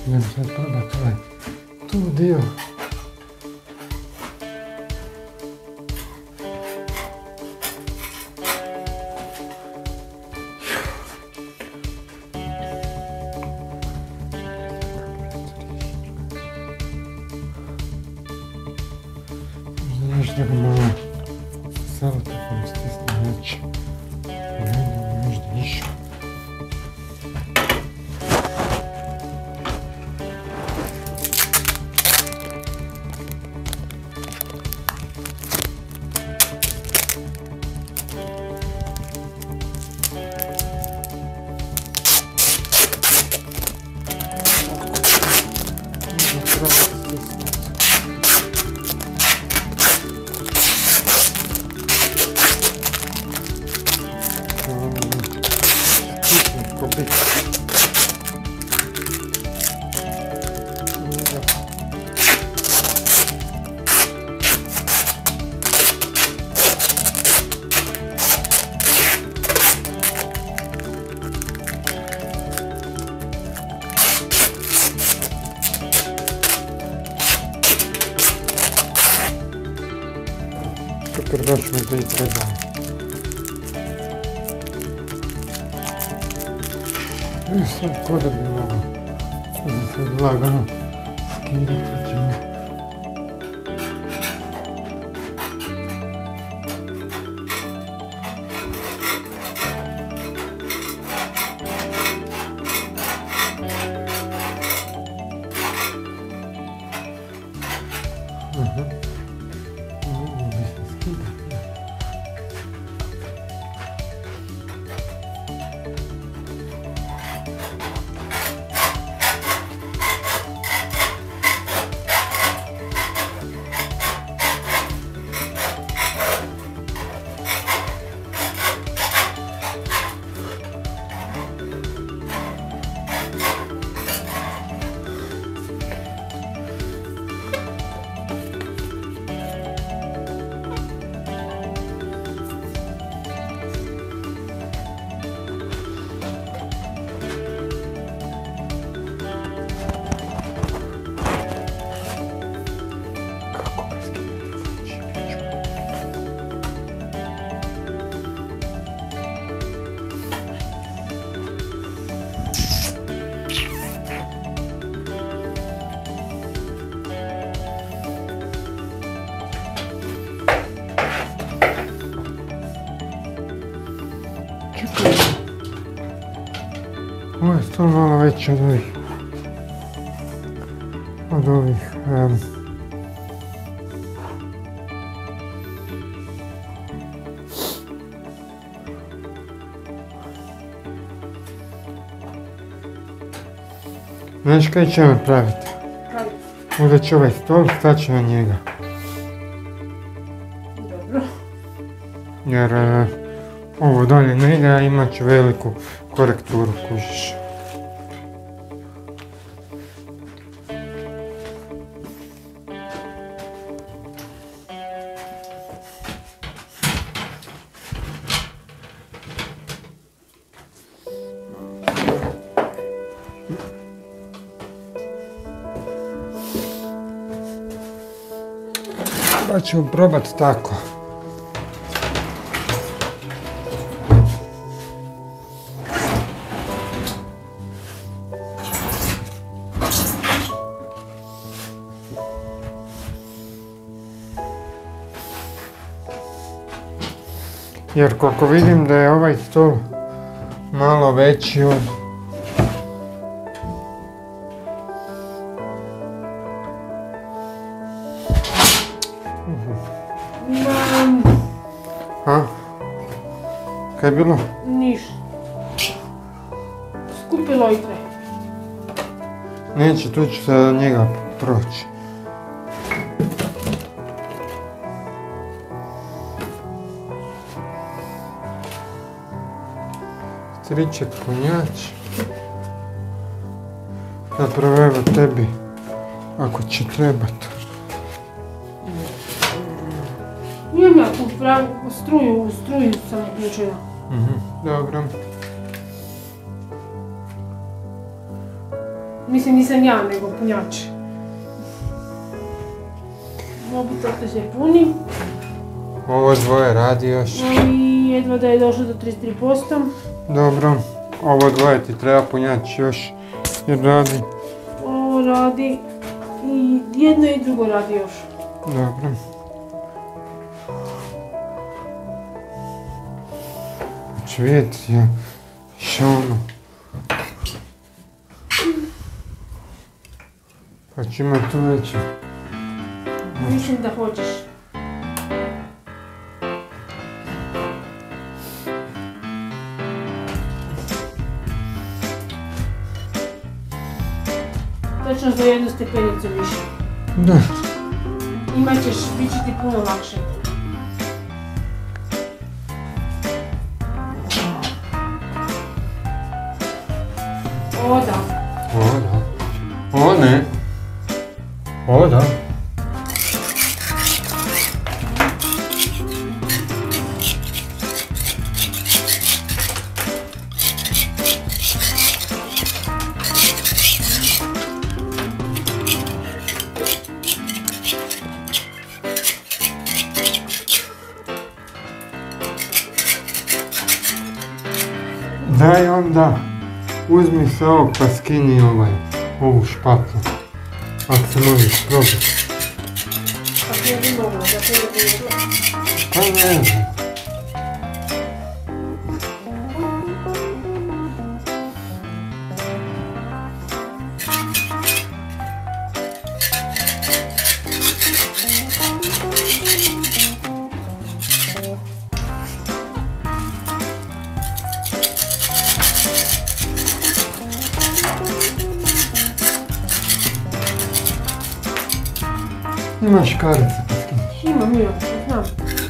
Idem sad probat ovaj tu dio. Znaš da ga malo salatakom stisne neće. Ne znam, možda išao. Super, baš možda i trebamo. I sad ko da bi mogao. Sad da sad lagano skidati ćemo. Aha. Mogu bi se skidati. Ovo je to malo veće od ovih, od ovih, um, znaš kaj ćemo napraviti? Uzet ću ovaj stol, staći na njega. Dobro. Jer uh, ovo dolje ne ide, a imat ću veliku korekturu, kužiš. Pa ću probat tako. Jer koliko vidim da je ovaj stol malo veći od... Mam, A? Kaj je bilo? niš. Skupi lojtre. Neće, tu ću sa njega proći. Striček punjač. Zapravo evo tebi, ako će trebat. Imam ja tu pravu struju, struju sam uključila. Mhm, dobro. Mislim, nisam ja, nego punjač. Mobitel to se puni. Ovo dvoje radi još. I jedva da je došlo do trideset tri posto. Dobro. Ovo dvoje ti treba punjač još. Jer radi. Ovo radi. I jedno i drugo radi još. Dobro. Cvijet je šano. Pa će ima tu veće. Mislim da hoćeš. Točno za jednu stepenicu više. Da. Imat ćeš, bit će ti puno lakše. O da. O da. O ne. O da. Daj onda, uzmi se ovog pa skini ovaj, ovu špatlu. Ako se možeš probati. Ako ne bi mogla, da te ne bi mogla. Pa ne znam. Imaš karice pa skini. Imam, imam, znam.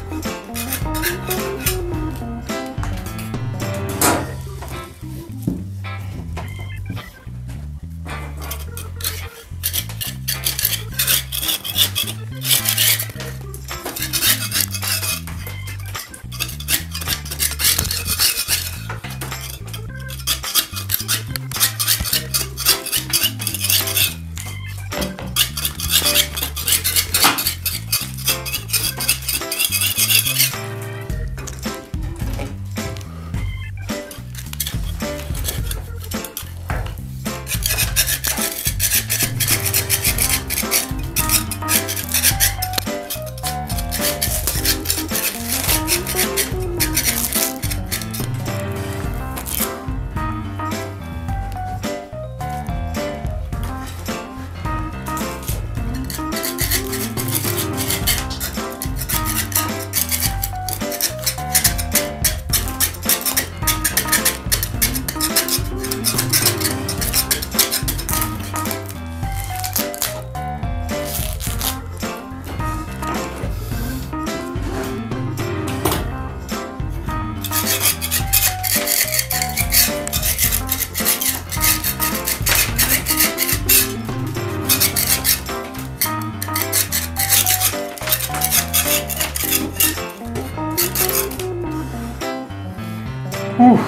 Uf.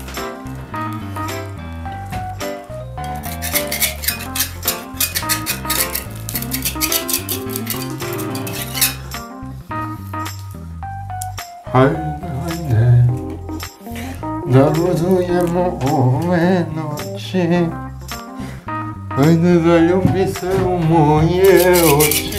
Hajde, hajde, da budujemo ove noći. Hajde, zaljubi se u moje oči.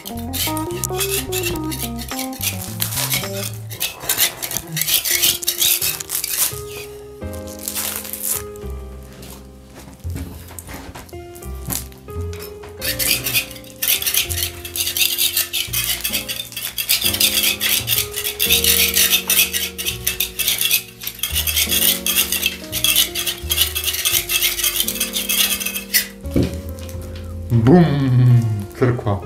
Bum! Crkva.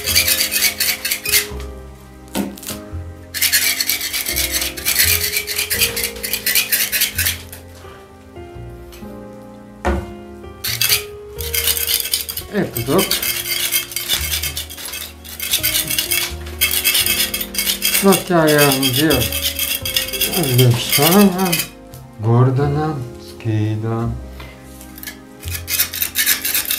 Eto dok. Dok ja jedan dio razrješavam, Gordana skidam.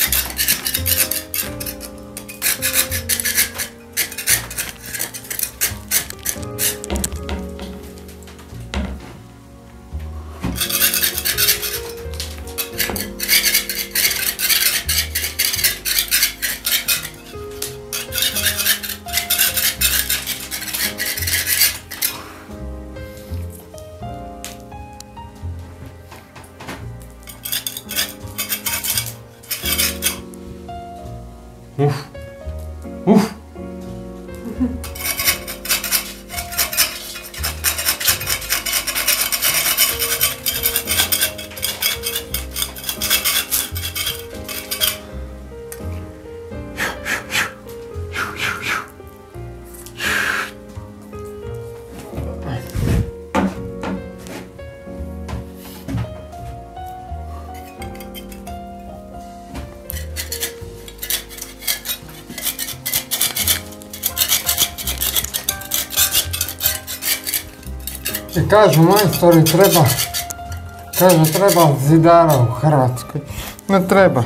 I kažu majstori treba, kažu treba zidara u Hrvatskoj. Ne treba.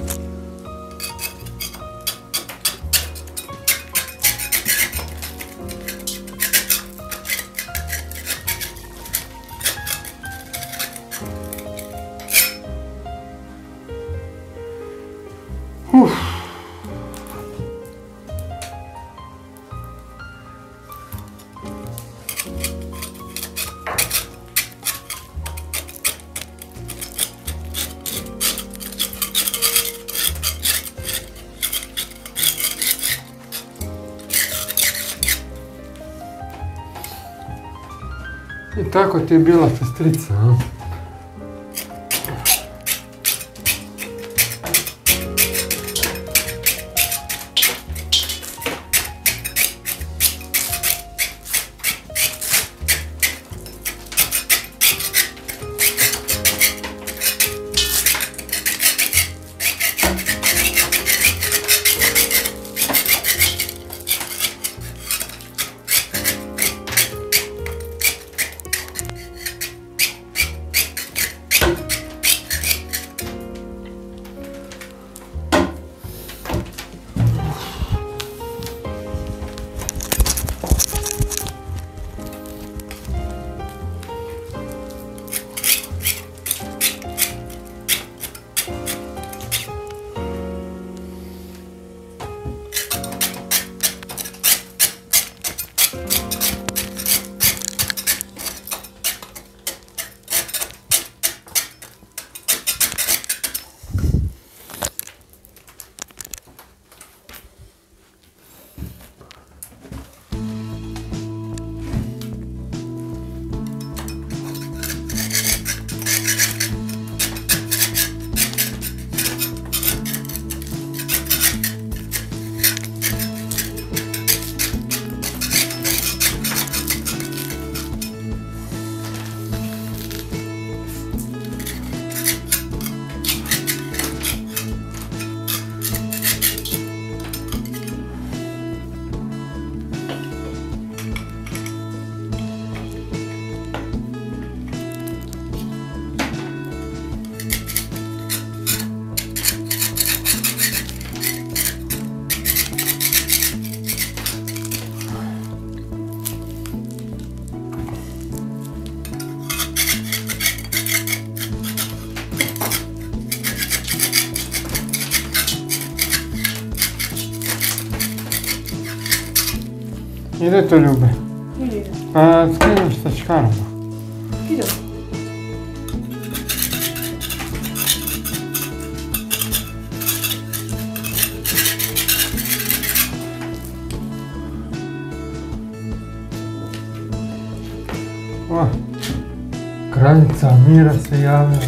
Uf. I tako ti je bila sestrica, a? Ide to, Ljube? Ide. Pa skinuš sa škarama. Ide. O, kraljica Mira se javila.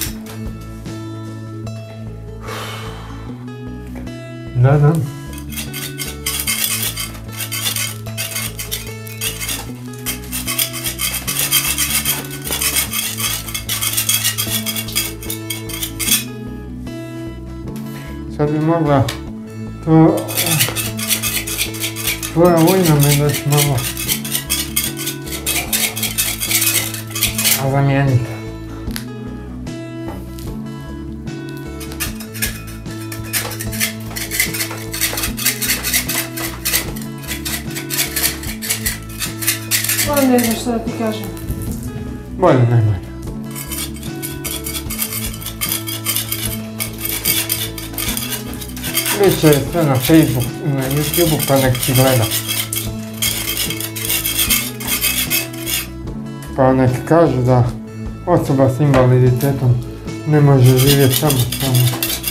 Da, da. Sad bi mogla to... Tvoja vojna me da ću malo... A zamijeniti. Pa ne znaš šta da ti kažem. Bolje, najbolje. Biće sve na Facebook, na YouTube, pa nek ti gleda. Pa nek kažu da osoba s invaliditetom ne može živjeti samostalno.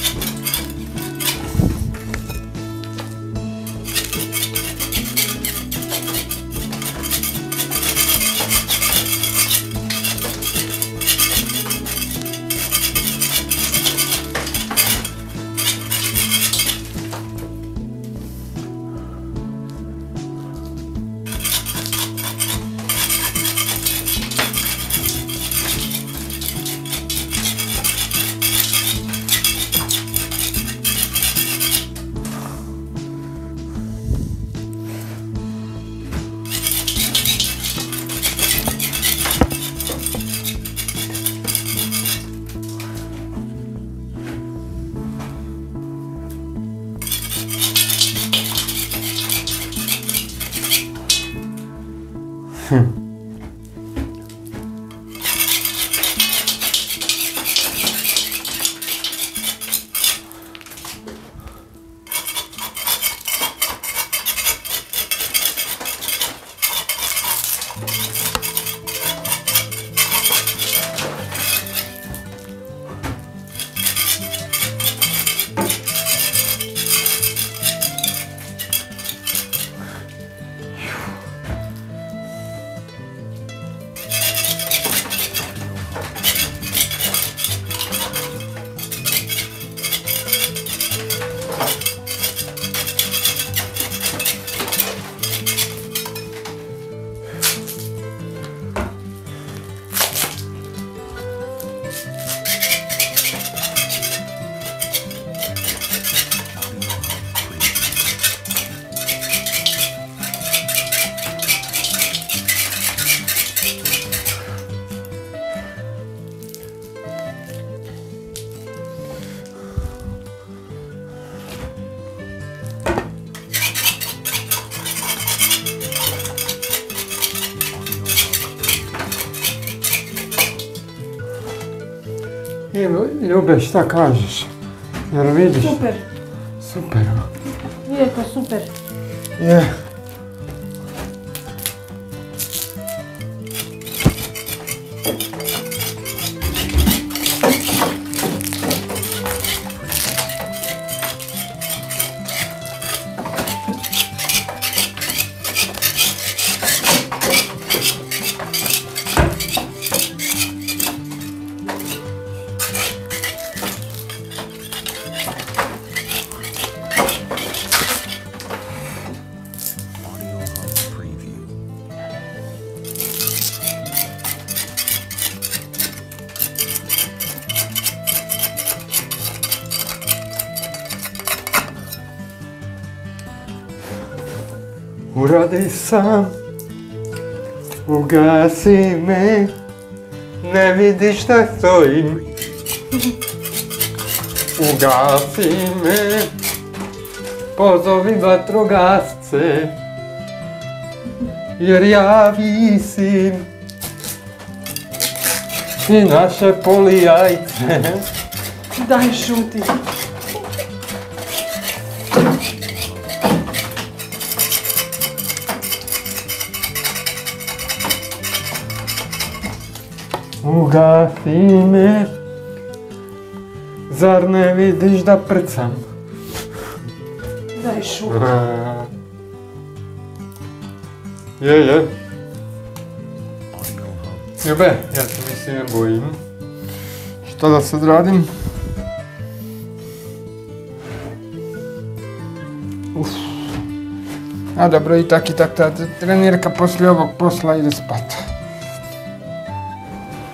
I Ljube, šta kažeš? Jer vidiš? Super. Super. Lijepo, super. Je. Audio Hub Preview. Uradi sam, ugasi me, ne vidiš šta stojim. Ugasi me, pozovi vatrogasce, jer ja visim i naše polijajce. Daj šuti. Ugasi me, zar ne vidiš da prcam? Daj šuti. Je, je. Audio Hub. Ljube, ja se više ne bojim. Šta da sad radim? Uf. A dobro, i tak i tak ta trenirka poslije ovog posla ide spat.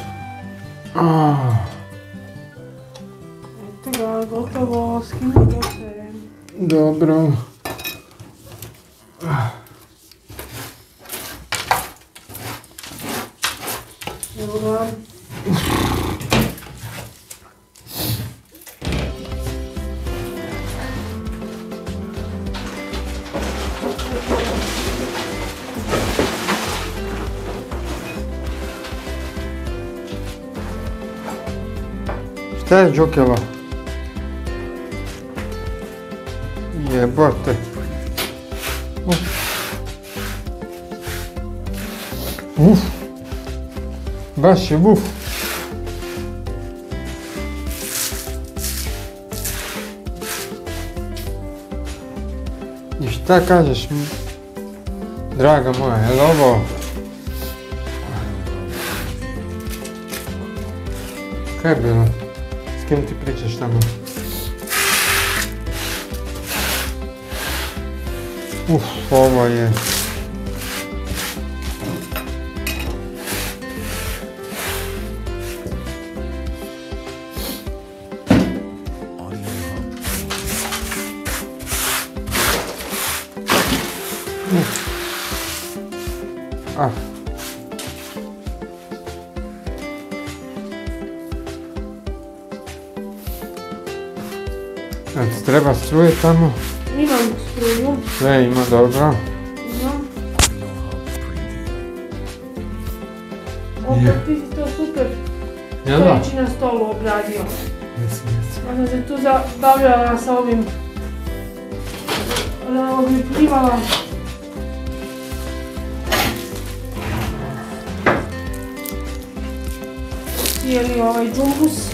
Ah. Eto ga, gotovo, skinuti. Dobro. Evo ga. Šta je Đukelo? Jebote. Uf. Uf. Baš je uf. I šta kažeš mi? Draga moja, je li ovo? Kaj je bilo? S kim ti pričaš tamo? Uf, ovo je... Uf. Ah. Znači, treba struje tamo? Imam struju. Sve ima dobro. Imam. Opet ti si to super stojeći na stolu obradio. Jesi, jesi. Ja sam se tu zabavljala sa ovim... Oblipljivala. Cijeli ovaj džumbus.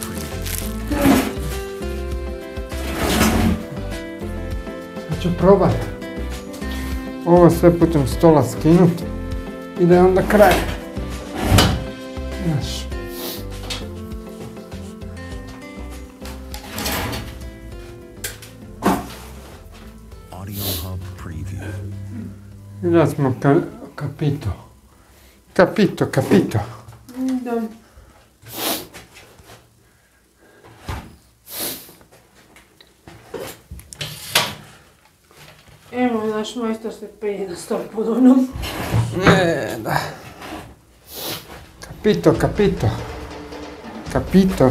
Sad ću probat ovo sve putem stola skinut i da je onda kraj. Znaš. Audio Hub Preview. I da smo ka, kapito. Kapito, kapito. Da. Evo, naš majstor se penje na stol podobno. Ne, da. Kapito, kapito. Kapito.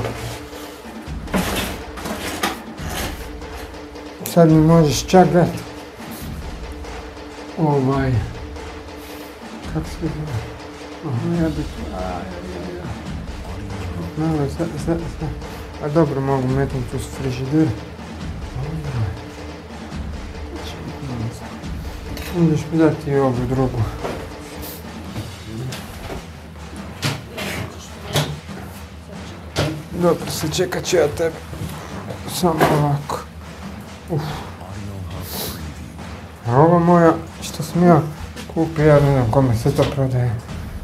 Sad mi možeš čak dat ovaj... Kako se zove? Aha, ja bih... Malo, sad, sad, sad. A dobro, mogu metnuti uz frižider. Onda ćeš mi dati i ovu drugu. Dobro, se čekat ću ja tebe. Samo ovako. Uf. A ovo moja, što sam ja kupio, ja ne znam kome se to prodaje.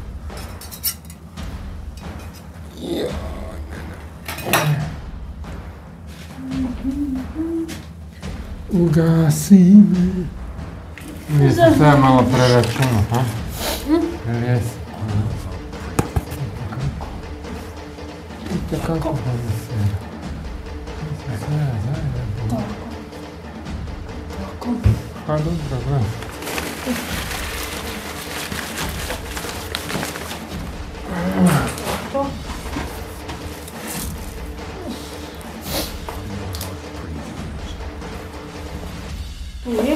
Ugasi me. Nije se sve malo preračuno, ha? Jel jesi? Vidite kako da mi se... Sve zajedno. Tako. Tako. Pa dobro, gledaj. To. Tu je.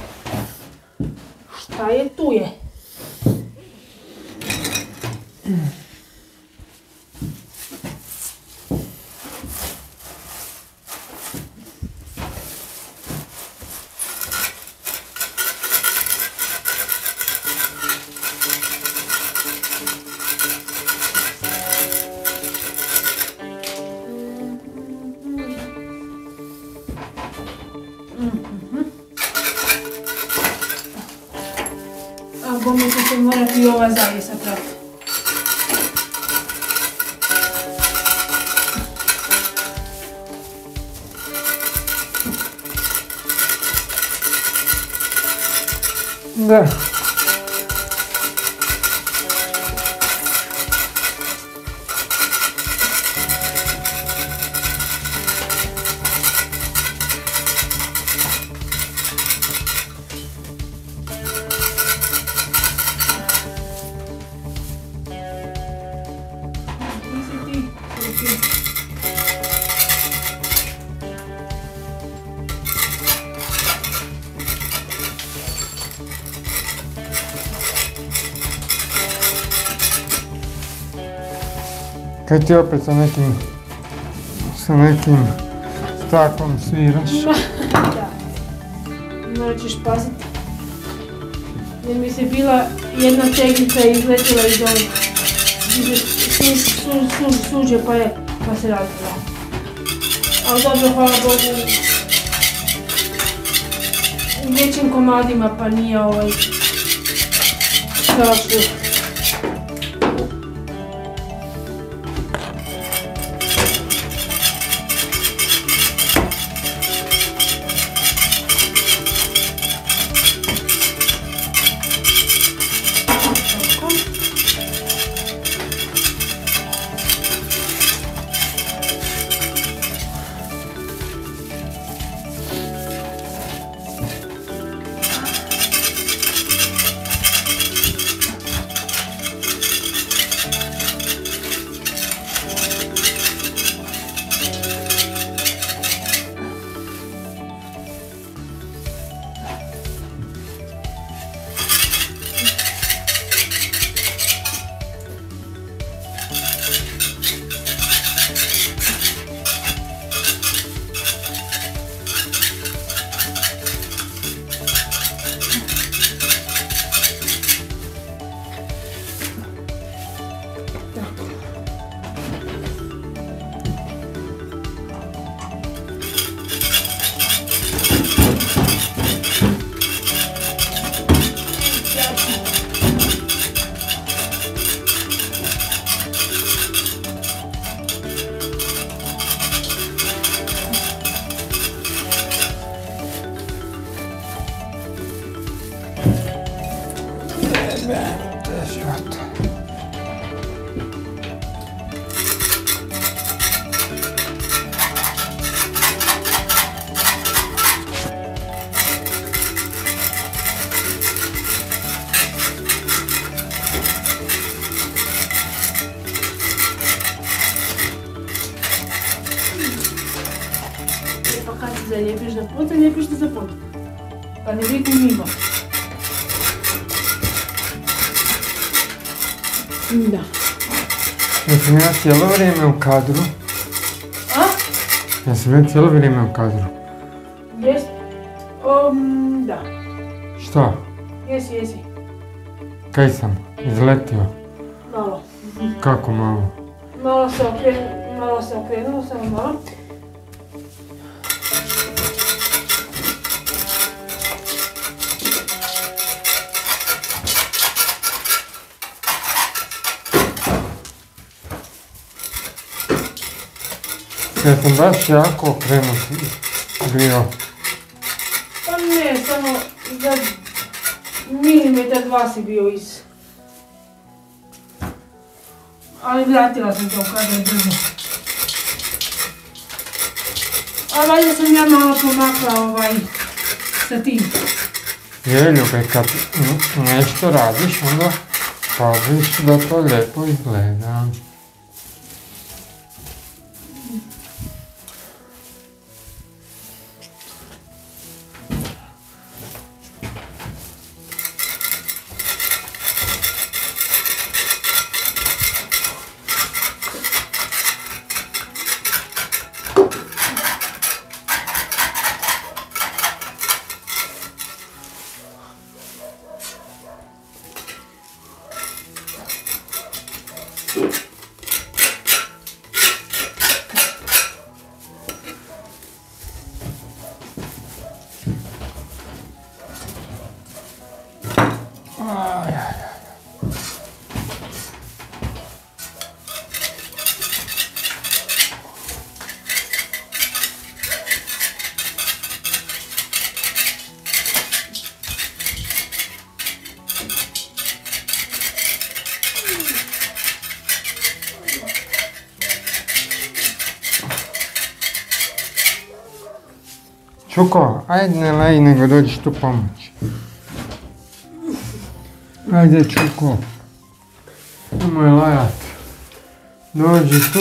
Šta je tu je? A bome će se morati i ova zavjesa prati. Da. Kaj ti opet sa nekim, sa nekim staklom sviraš? Da. Morat ćeš paziti. Jer mi se bila jedna tegnica izletila iz ovog, iz su, su, su, suđe pa je, pa se razvila. Ali dobro, hvala Bogu, u većim komadima pa nije ovaj strašno. Zalijepiš za pod, zalijepiš za pod. Pa ne vikni mimo. Da. Jesam ja cijelo vrijeme u kadru? A? Jesam ja cijelo vrijeme u kadru? Jes? Um, da. Što? Jesi, jesi. Kaj sam? Izletio? Malo. Kako malo? Malo se okrenuo, malo se okrenuo, samo malo. Ja sam baš jako okrenut bio. Pa ne, samo za milimetar dva si bio iz. Ali vratila sam to u kadar brzo. A valjda sam ja malo pomakla ovaj sa tim. Je, Ljube, kad nešto radiš, onda paziš da to lijepo izgleda. Čuko, ajde ne lej, nego dođeš tu pomoći. Ajde, Čuko. Nemoj lajat. Dođi tu.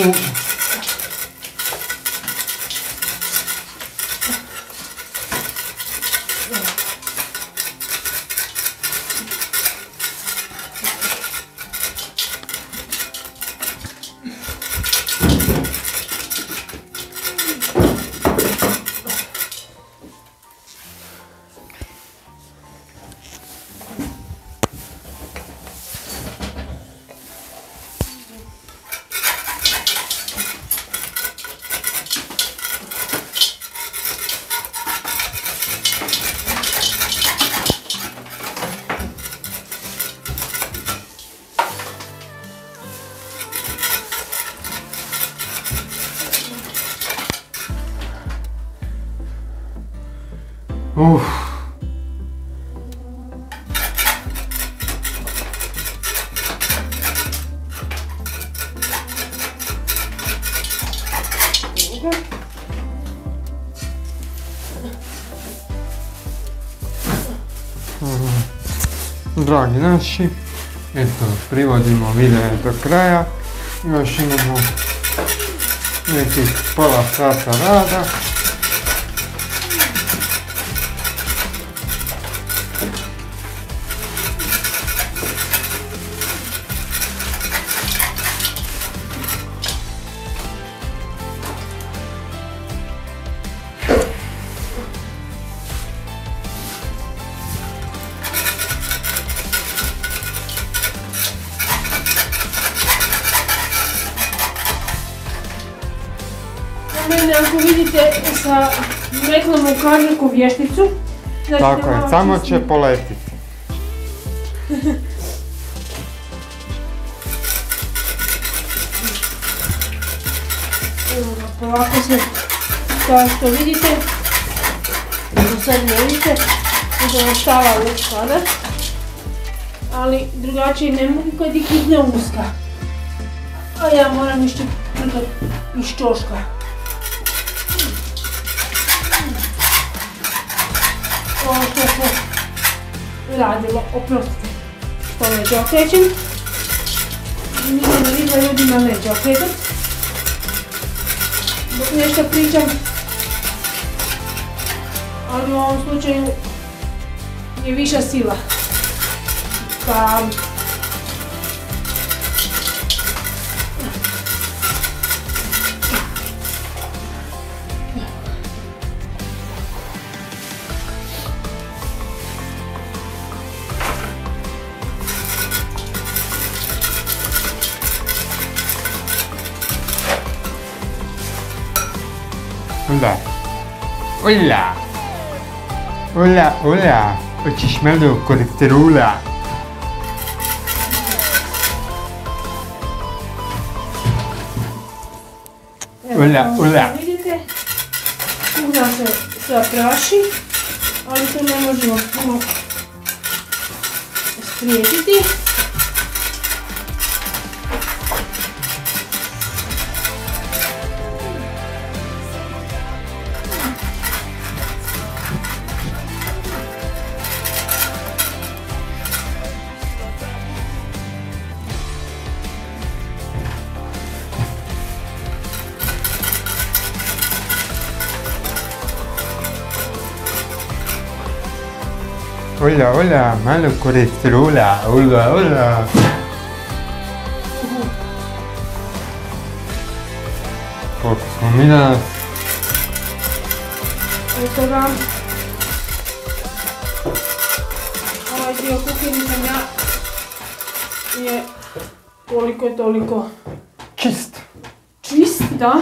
Dragi naši, eto, privodimo video do kraja. Još imamo nekih pola sata rada. Mene, ako vidite sa metlom u kažniku vješticu, znači Tako je, samo će poletiti. Evo ga, polako se, kao što vidite, do sad ne vidite, upravo stava luk sada, ali drugačije ne mogu kad je hitna uska. A ja moram išće prkat iz čoška. Ovo što se radilo, oprostite što neće okrećem. Nikada riba ljudima neće okretat. Dok nešto pričam, ali u ovom slučaju je viša sila. Pa... Hola. Hola. Hola, hola. Hoćeš malo kolesterula. Hola, hola. Vidite, kuhna se sve praši, ali to ne možemo puno spriječiti. Hola, hola, malo kolesterula. Hola, hola. Koliko smo mi danas? Eto ga. Ovaj dio kuhinje sam ja je koliko je toliko Čist. čist, da.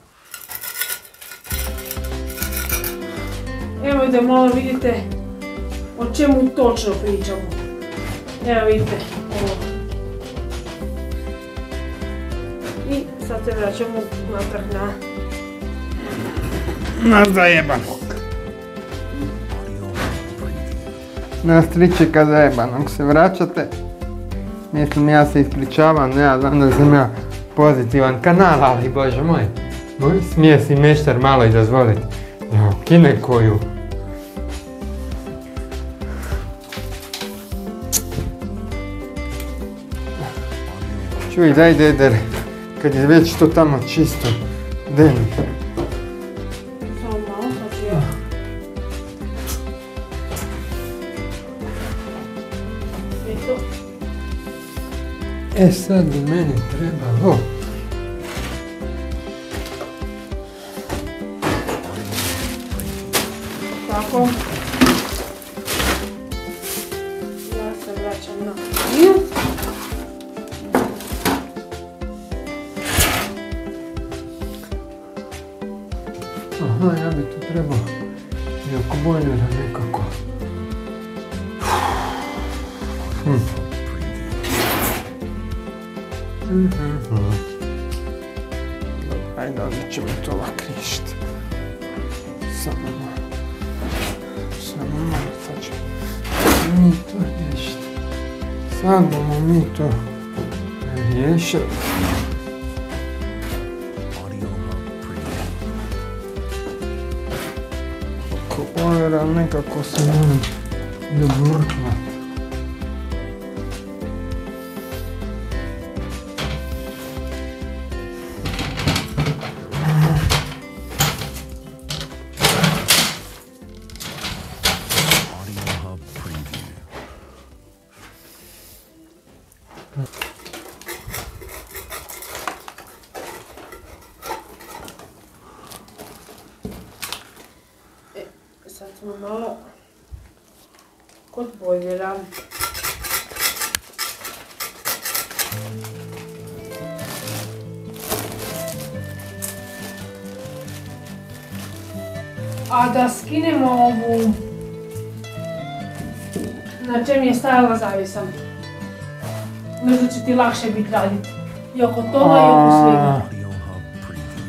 Evo da malo vidite o čemu točno pričamo. Evo vidite ovo. I sad se vraćamo natrag na... Na zajebanog. Na stričeka zajebanog se vraćate. Mislim, ja se ispričavam, ja znam da sam ja pozitivan kanal, ali bože moj, smije si meštar malo i dozvoliti. Evo, kine koju. Čuj, daj deder, kad je već to tamo čisto, deni. Samo malo, sad ću ja. Eto. E sad bi meni trebalo... Tako. Ja se vraćam na kuhinju. Aha, ja bi tu trebao i oko bojlera nekako. Hm. Mhm. Ajde, ovdje ćemo to ovak riješiti. Samo malo. Samo malo, sad ćemo mi to riješiti. Sad bomo mi to riješili. Oko bojlera nekako se moram Jogurtna. Audio Hub Preview. Sad smo malo kod bojlera. A da skinemo ovu na čem je stajala zavjesa. Možda će ti lakše biti raditi. I oko toga i oko svega. Audio Hub Preview.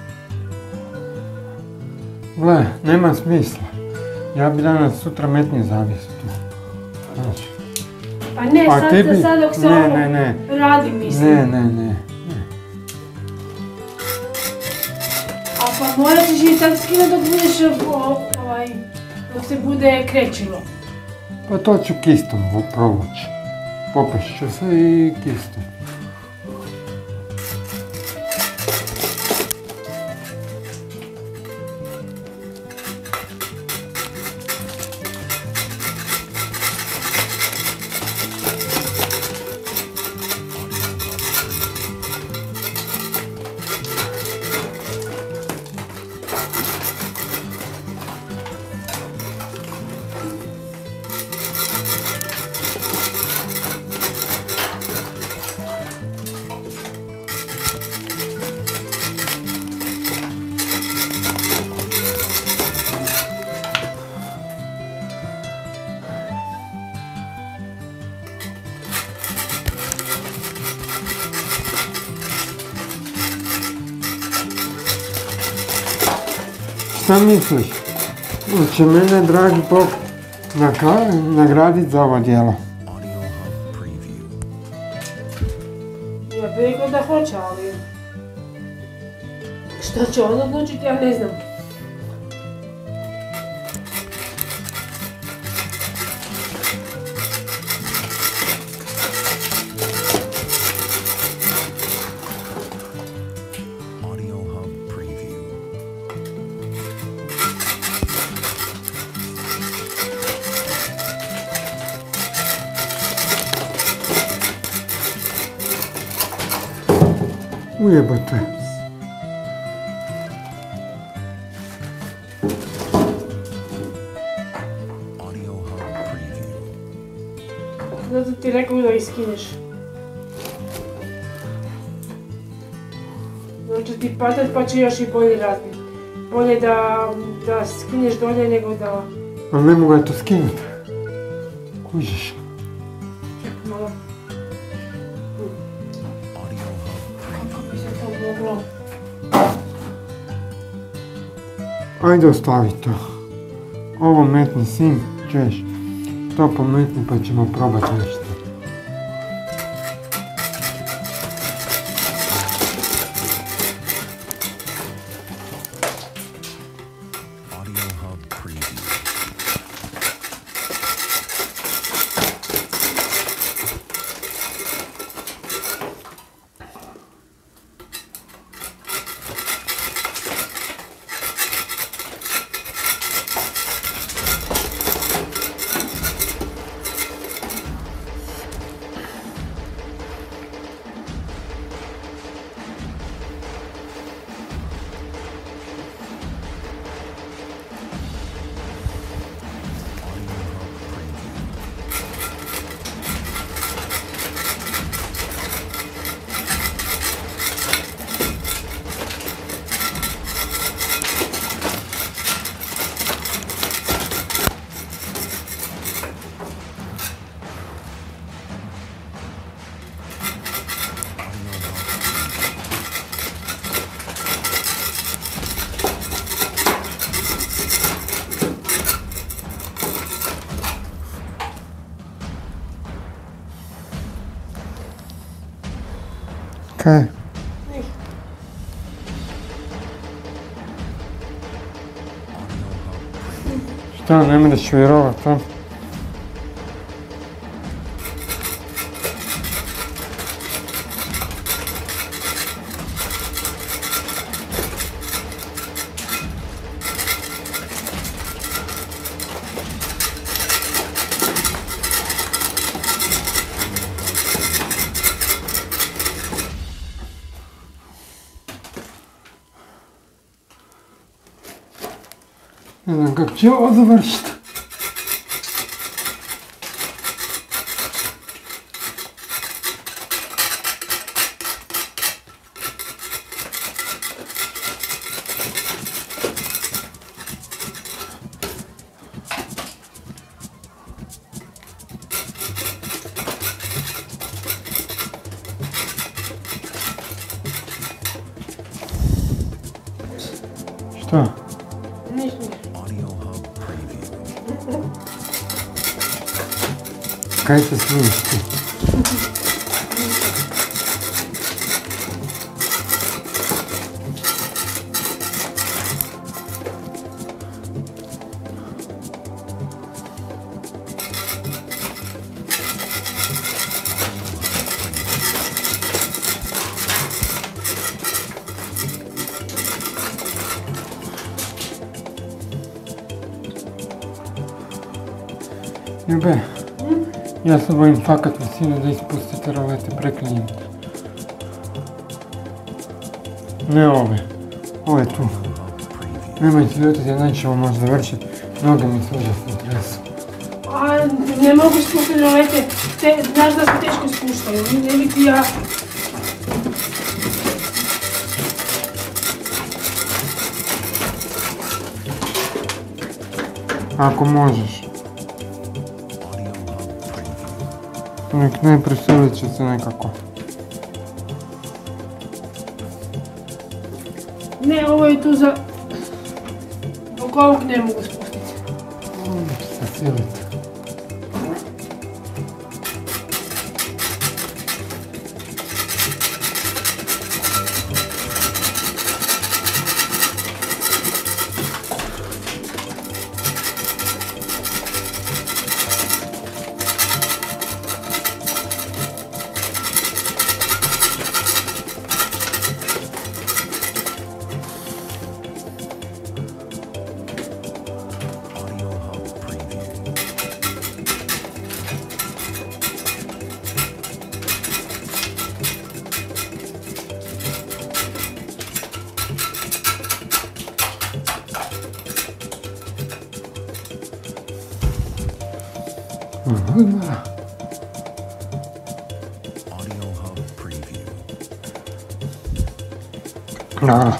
Gle, nema smisla. Ja bi danas sutra metnio zavjesu tu. Znači. Pa ne, A sad, tebi- sad dok se ne, ovo ne, ne. radi, mislim. Ne, ne, ne. A pa morat ćeš i tak skinuti dok budeš, o, ovaj, dok se bude krećilo. Pa to ću kistom vo- provući. Popešću ću se i kistom. Šta misliš? Će mene, dragi Bog, naka- nagradit za ovo djelo? Audio Hub Preview. Ja bih rekao da hoće, ali... Šta će on odlučiti, ja ne znam. Audio Hub Preview. Ujebote. Audio Hub Preview. Zato ti rekao da iskineš. Znači ti patat pa će još i bolje razbiti. Bolje da, da skineš dolje nego da... Ali ne mogu ja to skinut. Kužiš. Malo... Audio Hub Preview. Kako bi se to moglo... Ajde ostavi to. Ovo metni sin, čuješ. To pometni pa ćemo probati nešto. Audio Hub Preview. Kaj? Šta, ne mreš vjerovat, a? Ne znam kako će ovo završiti. Šta? Ništa. Audio Hub Preview. Kaj se smiš ti? Ljube, ja se bojim fakat visine da ispustite rolete, preklinjem. Ne ove, ove tu. Nemojte ljutiti, ja nećemo možda završiti. Noge mi se užasno tresu. A ne mogu spustiti rolete, te, znaš da se teško spuštaju, ne bi ti ja... Ako možeš. Audio Hub Preview. Nek ne prisilit će se nekako. Ne, ovo je tu za... Dok ovog ne mogu spustiti. Šta silite? Audio Hub Preview. Audio Hub Preview. Da.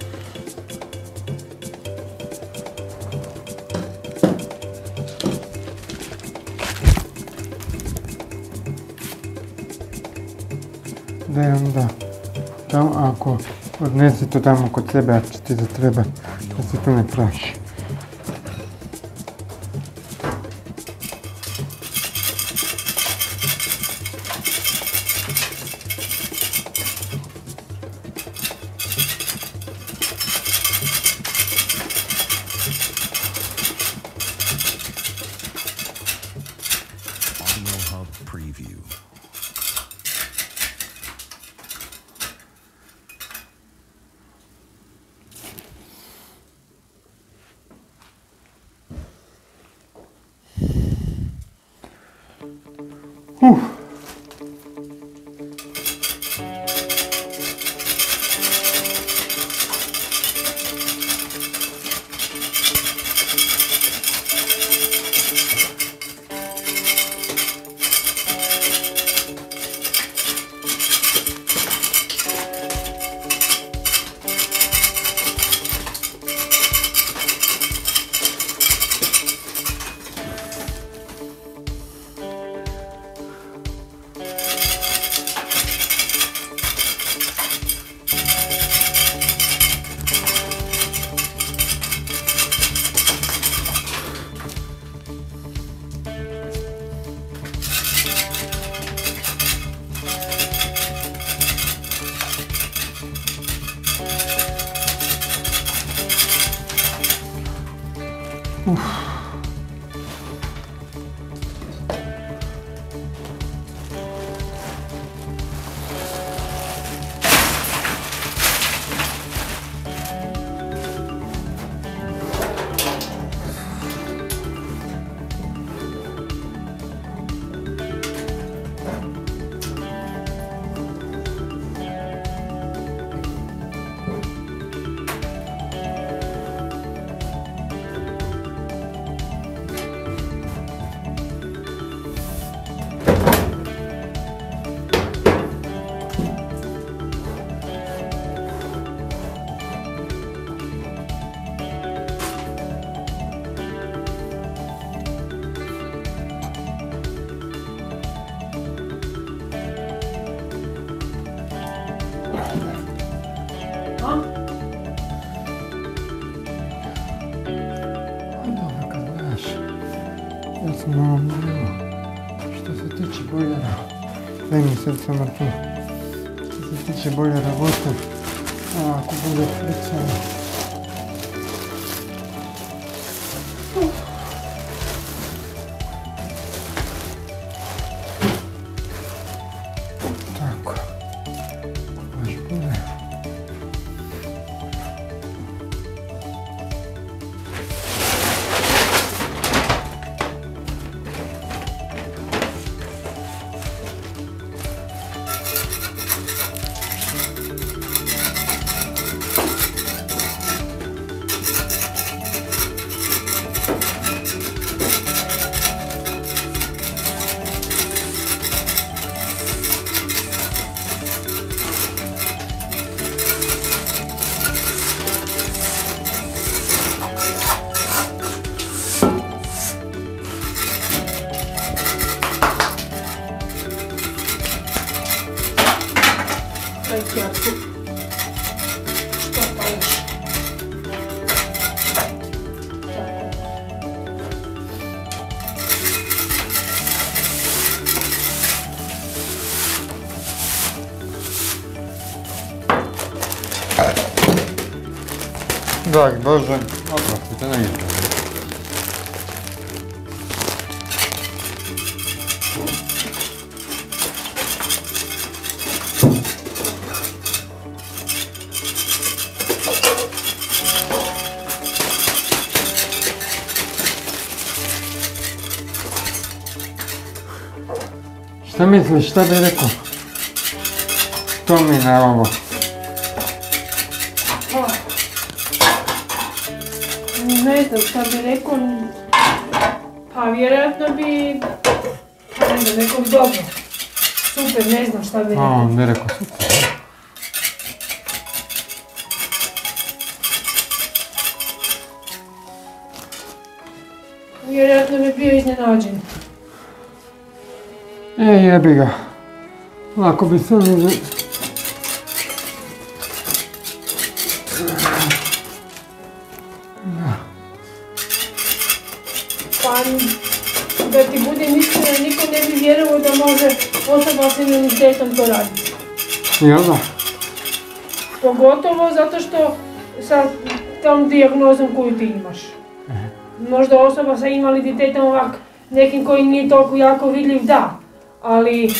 Da je onda tamo ako odnesi to tamo kod sebe, ako će ti da treba da se to ne praši. Audio Hub Preview. Uf. tiče bojlera, daj mi sad samo tu, što se tiče bojlera gotov, a ako bude fricano. Tako, baš bude. Kratko. Što pališ? Dragi Bože, oprostite, ne idete. Šta misliš, šta bi rekao? To mi na ovo. Ne znam šta bi rekao, pa vjerojatno bi, pa ne znam, rekao bi dobro. Super, ne znam šta bi A, rekao. on bi rekao super. Vjerojatno bi bio iznenađen. E, jebi ga. Lako bi sam iz... Pa, da ti budem iskrena, niko ne bi vjerovao da može osoba s invaliditetom to raditi. Jel da? Pogotovo zato što sa tom dijagnozom koju ti imaš. Možda osoba sa invaliditetom ovak, nekim koji nije toliko jako vidljiv, da. Ali...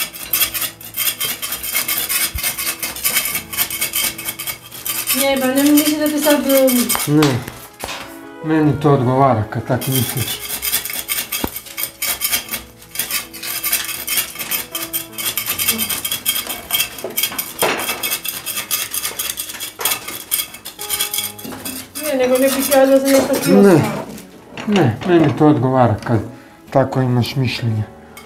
Ne, ba, ne mislim da te sad... Ne. Meni to odgovara kad tako misliš. Ne, nego ne bih ja da se nešto htio Ne. shvatiti. Ne, meni to odgovara kad tako imaš mišljenje.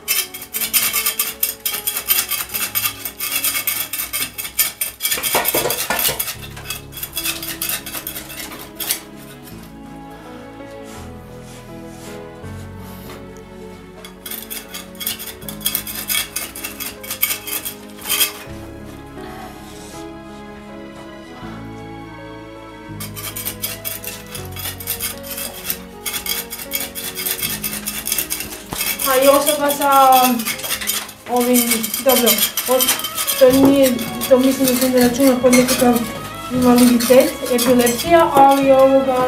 A i osoba sa ovim, dobro, to nije, to mislim da se ne računa pod nekakav invaliditet, epilepsija, ali ovoga...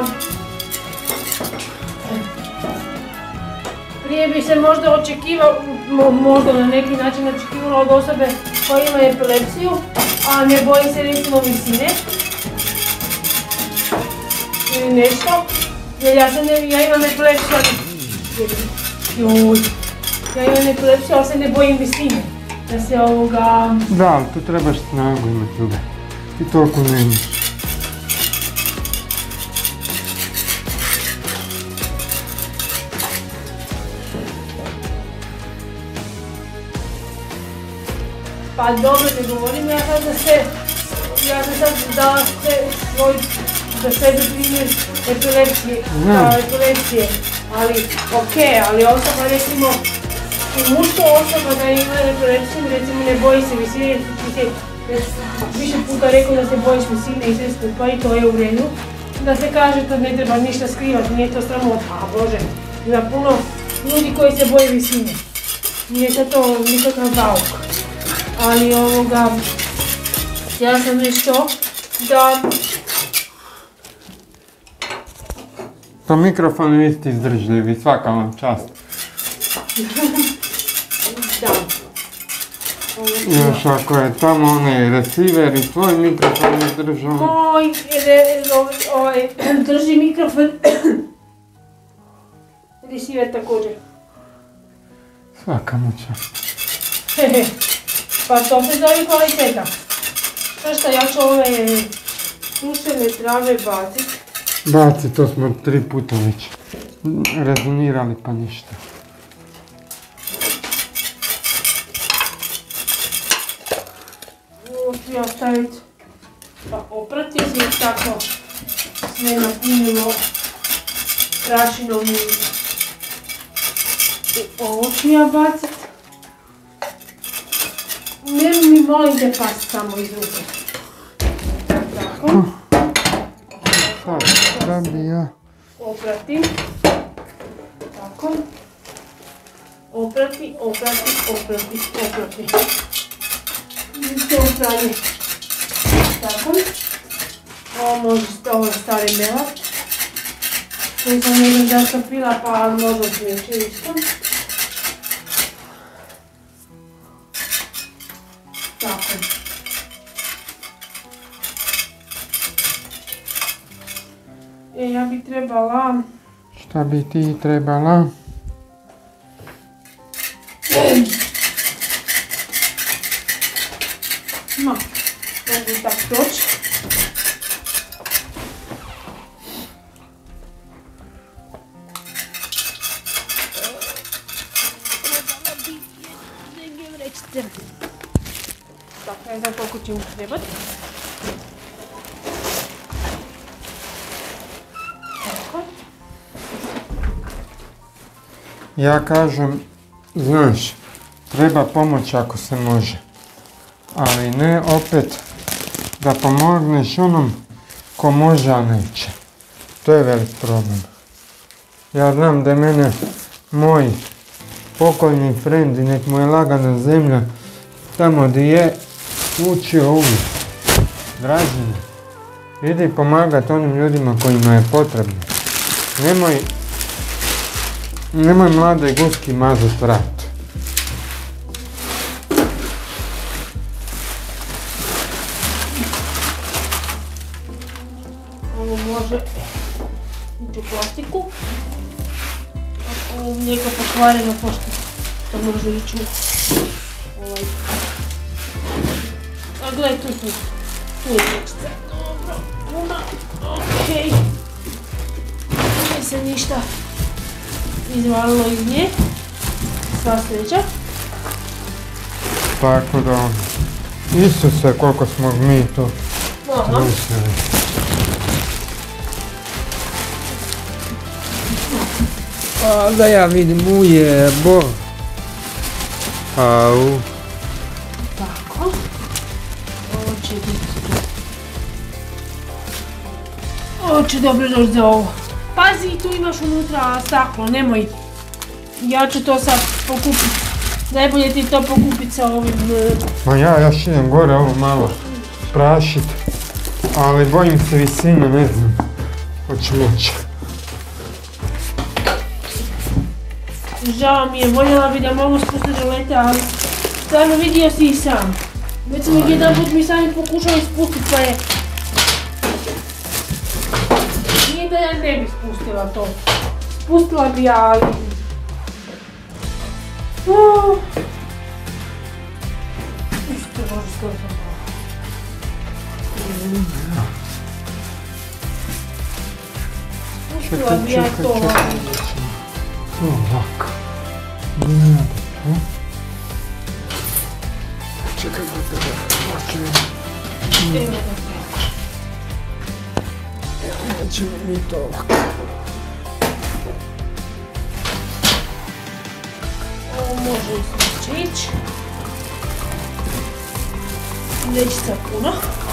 Prije bi se možda očekivalo, možda na neki način očekivalo od osobe koja ima epilepsiju, a ne boji se recimo visine ili nešto, jer ja, sam ne, ja imam epilepsiju, Joj, ja imam epilepsiju, ali se ne bojim visine. Da se ovoga... Da, ali tu trebaš snagu imati ljubav. I toliko ne imaš. Pa dobro, ne govorim ja sad da se... Ja sam sad da se svoj... za sebe primjer epilepsije, da, epilepsije. Ali, okej, ali osoba recimo, i muška osoba da ima epilepsiju, recimo ne boji se visine, ti se više puta rekao da se bojiš visine i sve skupa i to je u redu. Da se kaže to ne treba ništa skrivati, nije to sramota, a bože, ima puno ljudi koji se boje visine. nije sad to nikakav bauk. Ali ovoga, ja sam nešto da... Pa mikrofon vi ste izdržljivi, svaka vam čast. Da. Još ako je tamo onaj receiver i tvoj mikrofon izdržao. Moj ovaj, drži mikrofon. Receiver također. Svaka mu čast. Pa to se zove kvaliteta. Znaš šta, ja ću ove sušene trave bacit. Baci, to smo tri puta već rezonirali pa ništa. Ovo ću ja stavit pa oprati se tako sve napunimo prašinom i ovo ću ja bacat. Ne mi molim te past samo iz ruke. Tako. Sad, da bi ja... Opratim. Tako. Oprati, oprati, oprati, oprati. Vidite opranje. Tako. Ovo može ovo stari melat. Koji sam ne znam da sam pila pa možda smijeći isto. Tako. E, ja bi trebala... Šta bi ti trebala? Ma, mogu tak doći. Tako, ne znam koliko će mi trebati. Tako. Ja kažem, znaš, treba pomoć ako se može. Ali ne opet da pomogneš onom ko može, a neće. To je velik problem. Ja znam da je mene moj pokojni friend i nek mu je lagana zemlja tamo gdje je učio uvijek. Dražine, idi pomagat onim ljudima kojima je potrebno. Nemoj, nemoj mladoj guski mazat vrat. Ovo može ići u plastiku. Ovo mlijeko pokvareno pošto to može ići u ovaj. A gledaj tu tu. Tu je teksta. Dobro. Puna. Okej. Nije se ništa izvalilo iz nje. Sva sreća. Tako da, Isuse, koliko smo mi to trusili. A da ja vidim, ujebo. Au. Tako. Ovo će biti. Ovo će dobro doći za ovo. Pazi, tu imaš unutra staklo, nemoj. Ja ću to sad pokupiti. Najbolje ti to pokupiti sa ovim... Ma ja još idem gore ovo malo prašit, ali bojim se visine, ne znam, hoću moći. Žao mi je, voljela bi da mogu spustiti rolete, ali stvarno vidio si i sam. Već smo ih jedan put mi sami pokušali spustiti, pa je... Nije da ja ne bi spustila to. Spustila bi, ali... Uh. Isto može skoro sam malo. Spustila bi ja to ovako. Ovako. Čekaj da te hoću. Nećemo mi to ovako. Ovo može izvući ići. Vrećica puno.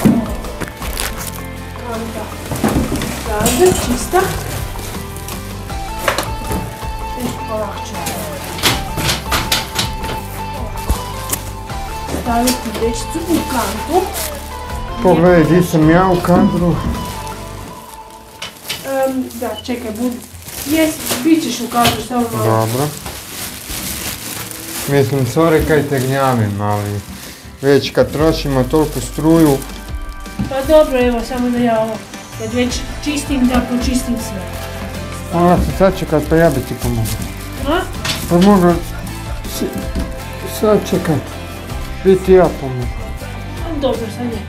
Kanta sada, čista. Nešto polakče. staviti vrećicu u kantu. Pogledaj, di sam ja u kadru. Um, da, čekaj, budi. Jes, bit ćeš u kadru, samo malo. Dobro. Mislim, sorry kaj te gnjavim, ali već kad trošimo toliko struju... Pa dobro, evo, samo da ja ovo, kad već čistim, da počistim sve. Ona se sad čekat, pa ja bi ti pomogao. A? Pa mogu si, sad čekat, bi ti ja pomogao. Dobro, sad je.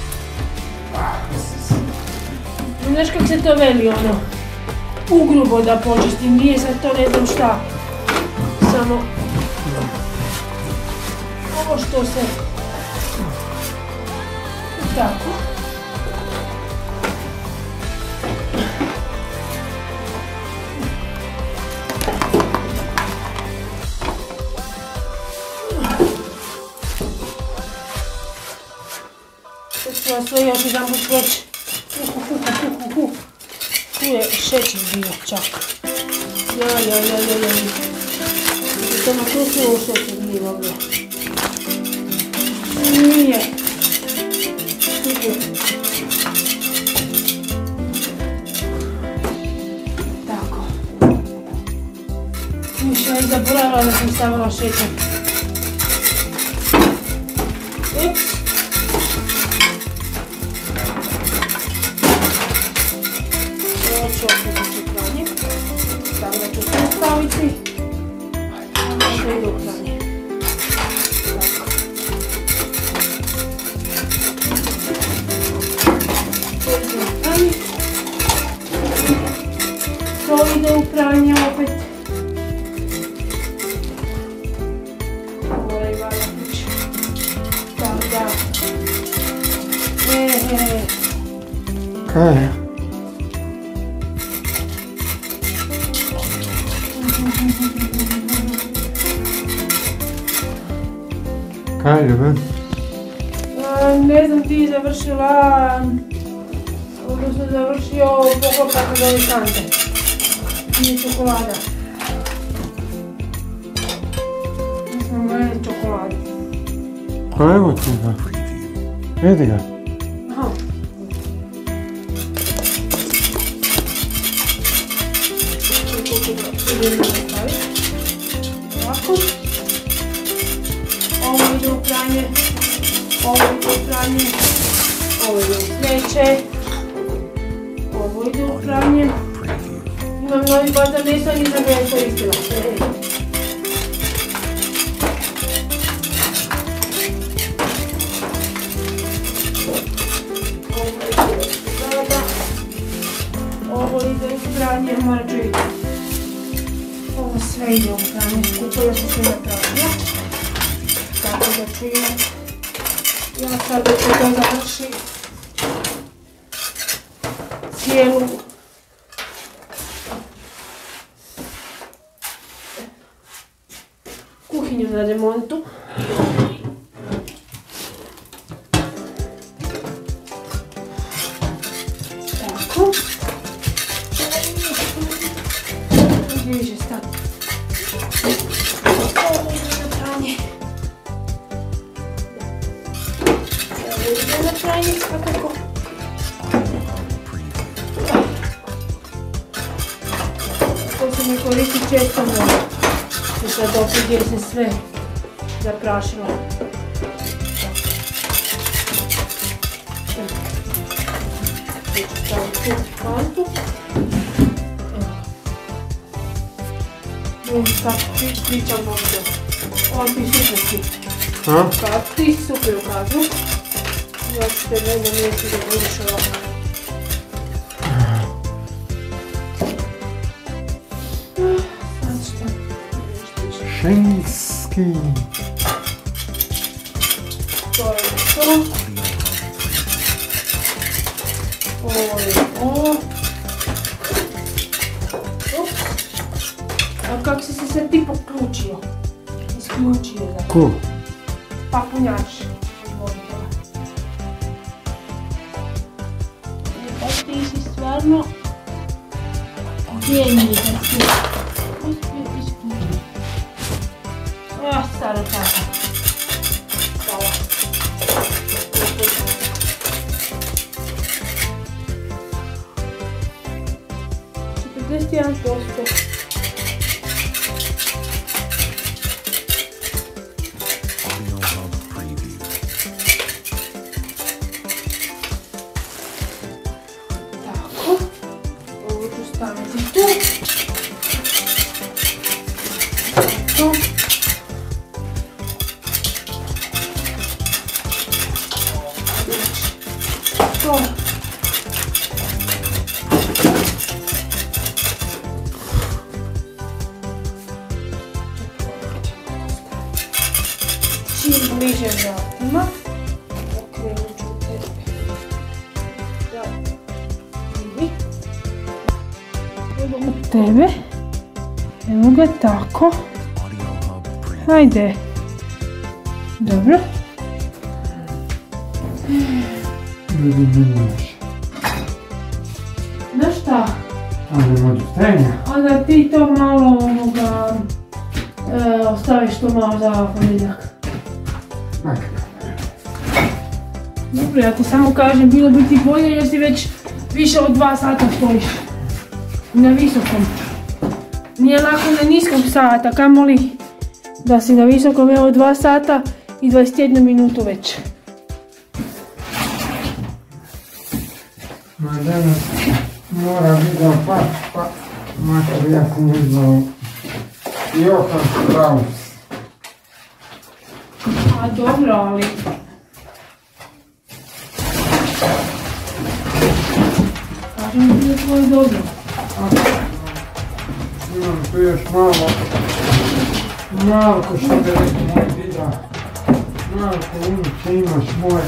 Znaš kak se to veli, ono, ugrubo da počistim, nije sad to ne znam šta. Samo ovo što se... Tako. Sad ću vas sve još jedan put proći. Tu je šećer bio čak. Ja, ja, ja, ja, ja. To na tu sve u šećer bio ovdje. Nije. Tako. Više je zaboravila da sam stavila šećer. Ups. Ovo ću opet u pranje. Stavila ću sve staviti. Ovo ide u pranje. To ide u pranje opet. Ovo je valatić. Tako da. Eee. Kaj je? Kaj je, be? Ne znam, ti je završila, odnosno završio poklopak od ove kante. Nije čokolada. Mislim, gledaj čokoladu. Pa evo ti ga. Vidi ga. Aha. Ovako. Ovo ide u pranje. Ovo ide u pranje, ovo ide u smeće, ovo ide u pranje. Imam novi bazar mesa, nisam ga ja koristila. Ovo ide u pranje, morat ću vidjeti. Ovo sve ide u pranje, kupila sam sve napravila. Tako da ću imati. Ja sad da ću to završi cijelu kuhinju na remontu. Tako. Gdje više stati? Ovo ide na pranje. Na pranje svakako. To se ne koristi često možda. I sad opet gdje se sve zaprašilo. Stavim tu kantu. Evo. Sad pričam ovdje. On ti super si. Kad ti super u kadru. Ja ću te jedno mjesto da budiš ovako. Sad što? Šenski. To je to. Ovo je ovo. A kako si se sad ti poključio? Isključio ga. Ko? Pa punjač. Ti si stvarno genij da si uspio isključiti. Ah, stara tata. Hvala. sedamnaest jedan posto. Audio Hub Preview. Tako. Ovo ću staviti tu. To. To. Čim bliže vratima, okrenut ću tebe. Da, vidi. Evo ga tebe. Evo ga tako. Audio Hub Preview. Hajde. Dobro. Vidi vidiš. Znaš šta? Ali od strenja. Onda ti to malo ovoga... E, ostaviš to malo za ponedjeljak. Mak. Dobro, ja ti samo kažem, bilo bi ti bolje jer si već više od dva sata stojiš. Na visokom. Nije lako na niskom sata, kamoli da si na visokom, evo dva sata i dvadeset jednu minutu već. Ma danas mora video pa, pa, makar ja sam vidio Johan Strauss. A dobro, ali... Kažem ti da je tvoje dobro. Imam tu još malo, malo ko što bi rekao moj video, malo ko unuče imaš moje.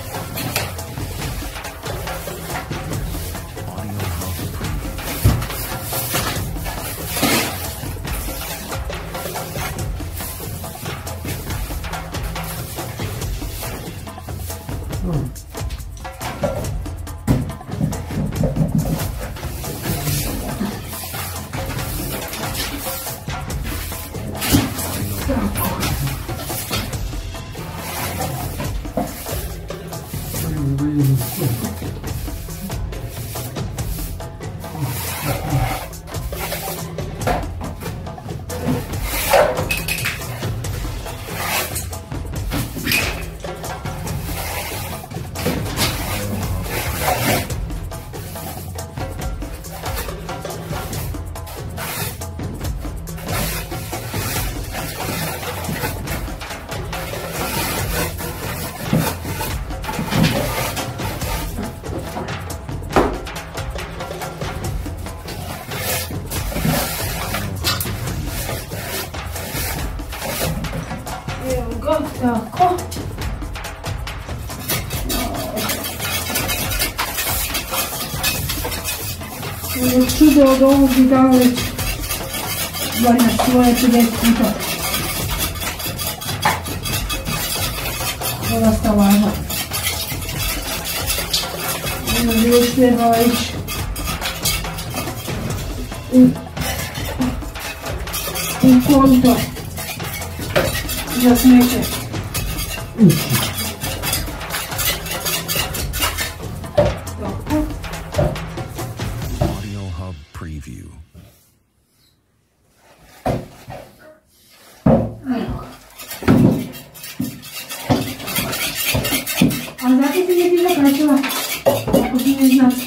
Evo ga, tako. Evo čudo od ovog bi dao već valjda svoje pedeset puta. Ova stalaža. Ono bi još trebala ići u, u konto za smeće. Audio Hub Preview. A zato ti je ti zakraćila, ako ti ne znaš.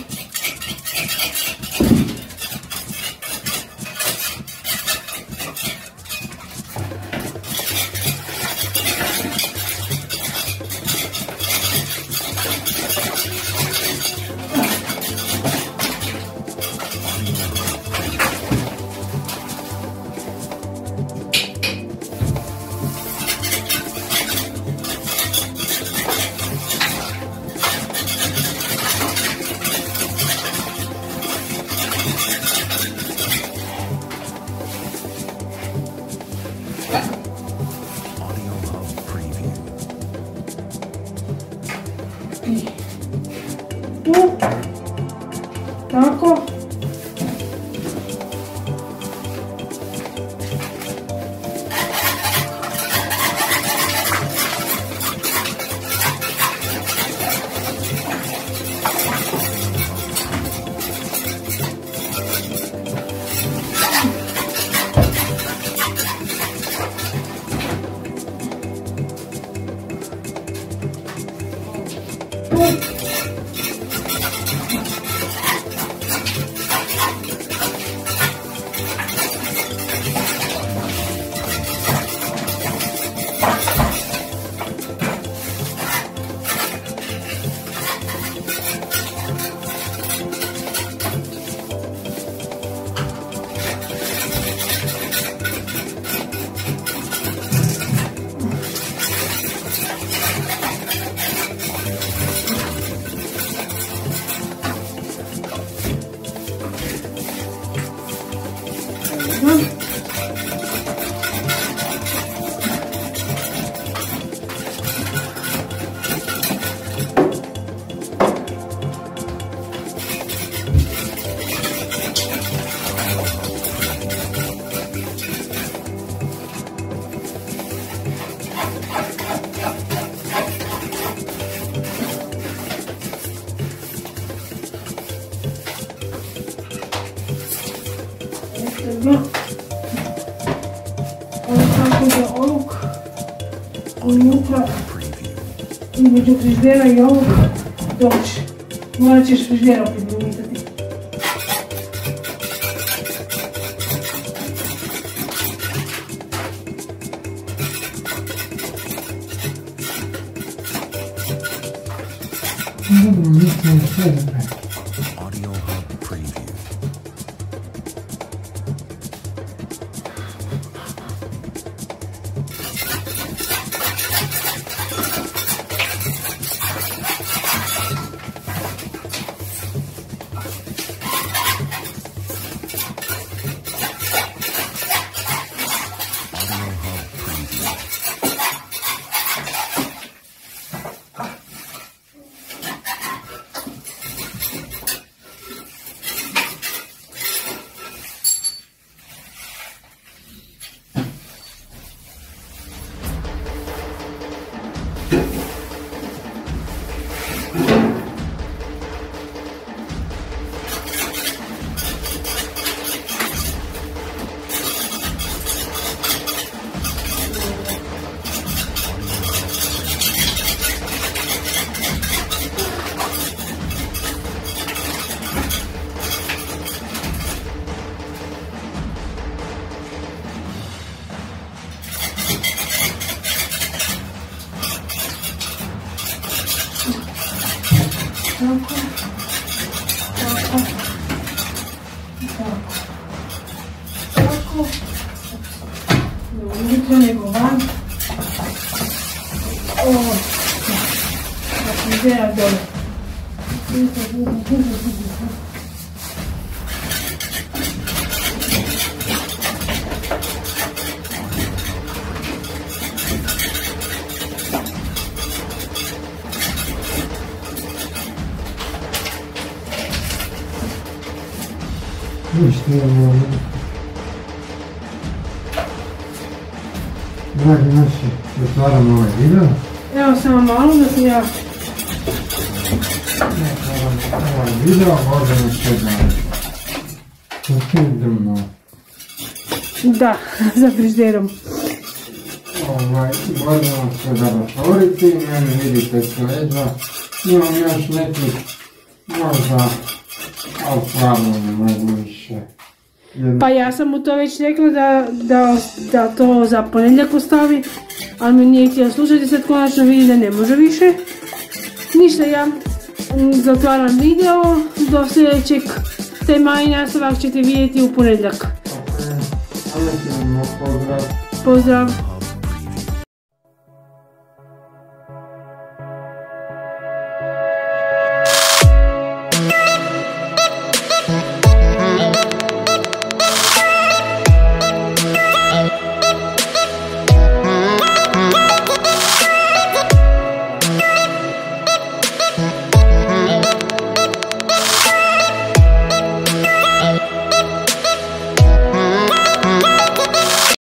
Audio Hub Preview. I tu, tako. unutra, Preview. između frižidera i ovog, doći. Morat ćeš frižider opet namitati. Dobro, mislim sve dobro. Audio Hub Preview. Audio Hub Preview. Tako, tako, tako, tako, ne unutra nego van, ovo, da frižidera dole. Ništa imamo. Dragi naši, zatvaramo ovaj video. Evo samo malo da se ja... Zatvaramo ovaj video, možemo sve dalje. Idemo. Da, za frižiderom. Ovaj, možemo sve da otvoriti, meni vidite sljeđa. Imam još nekih, možda, ali stvarno ne mogu više. Jedno- Pa ja sam mu to već rekla da, da, da to za ponedjeljak ostavi, ali me nije htjela slušati, sad konačno vidi da ne može više. Ništa, ja mm, zatvaram video, do sljedećeg tema i nastavak ćete vidjeti u ponedjeljak. Ok, ajmo pozdrav. Pozdrav!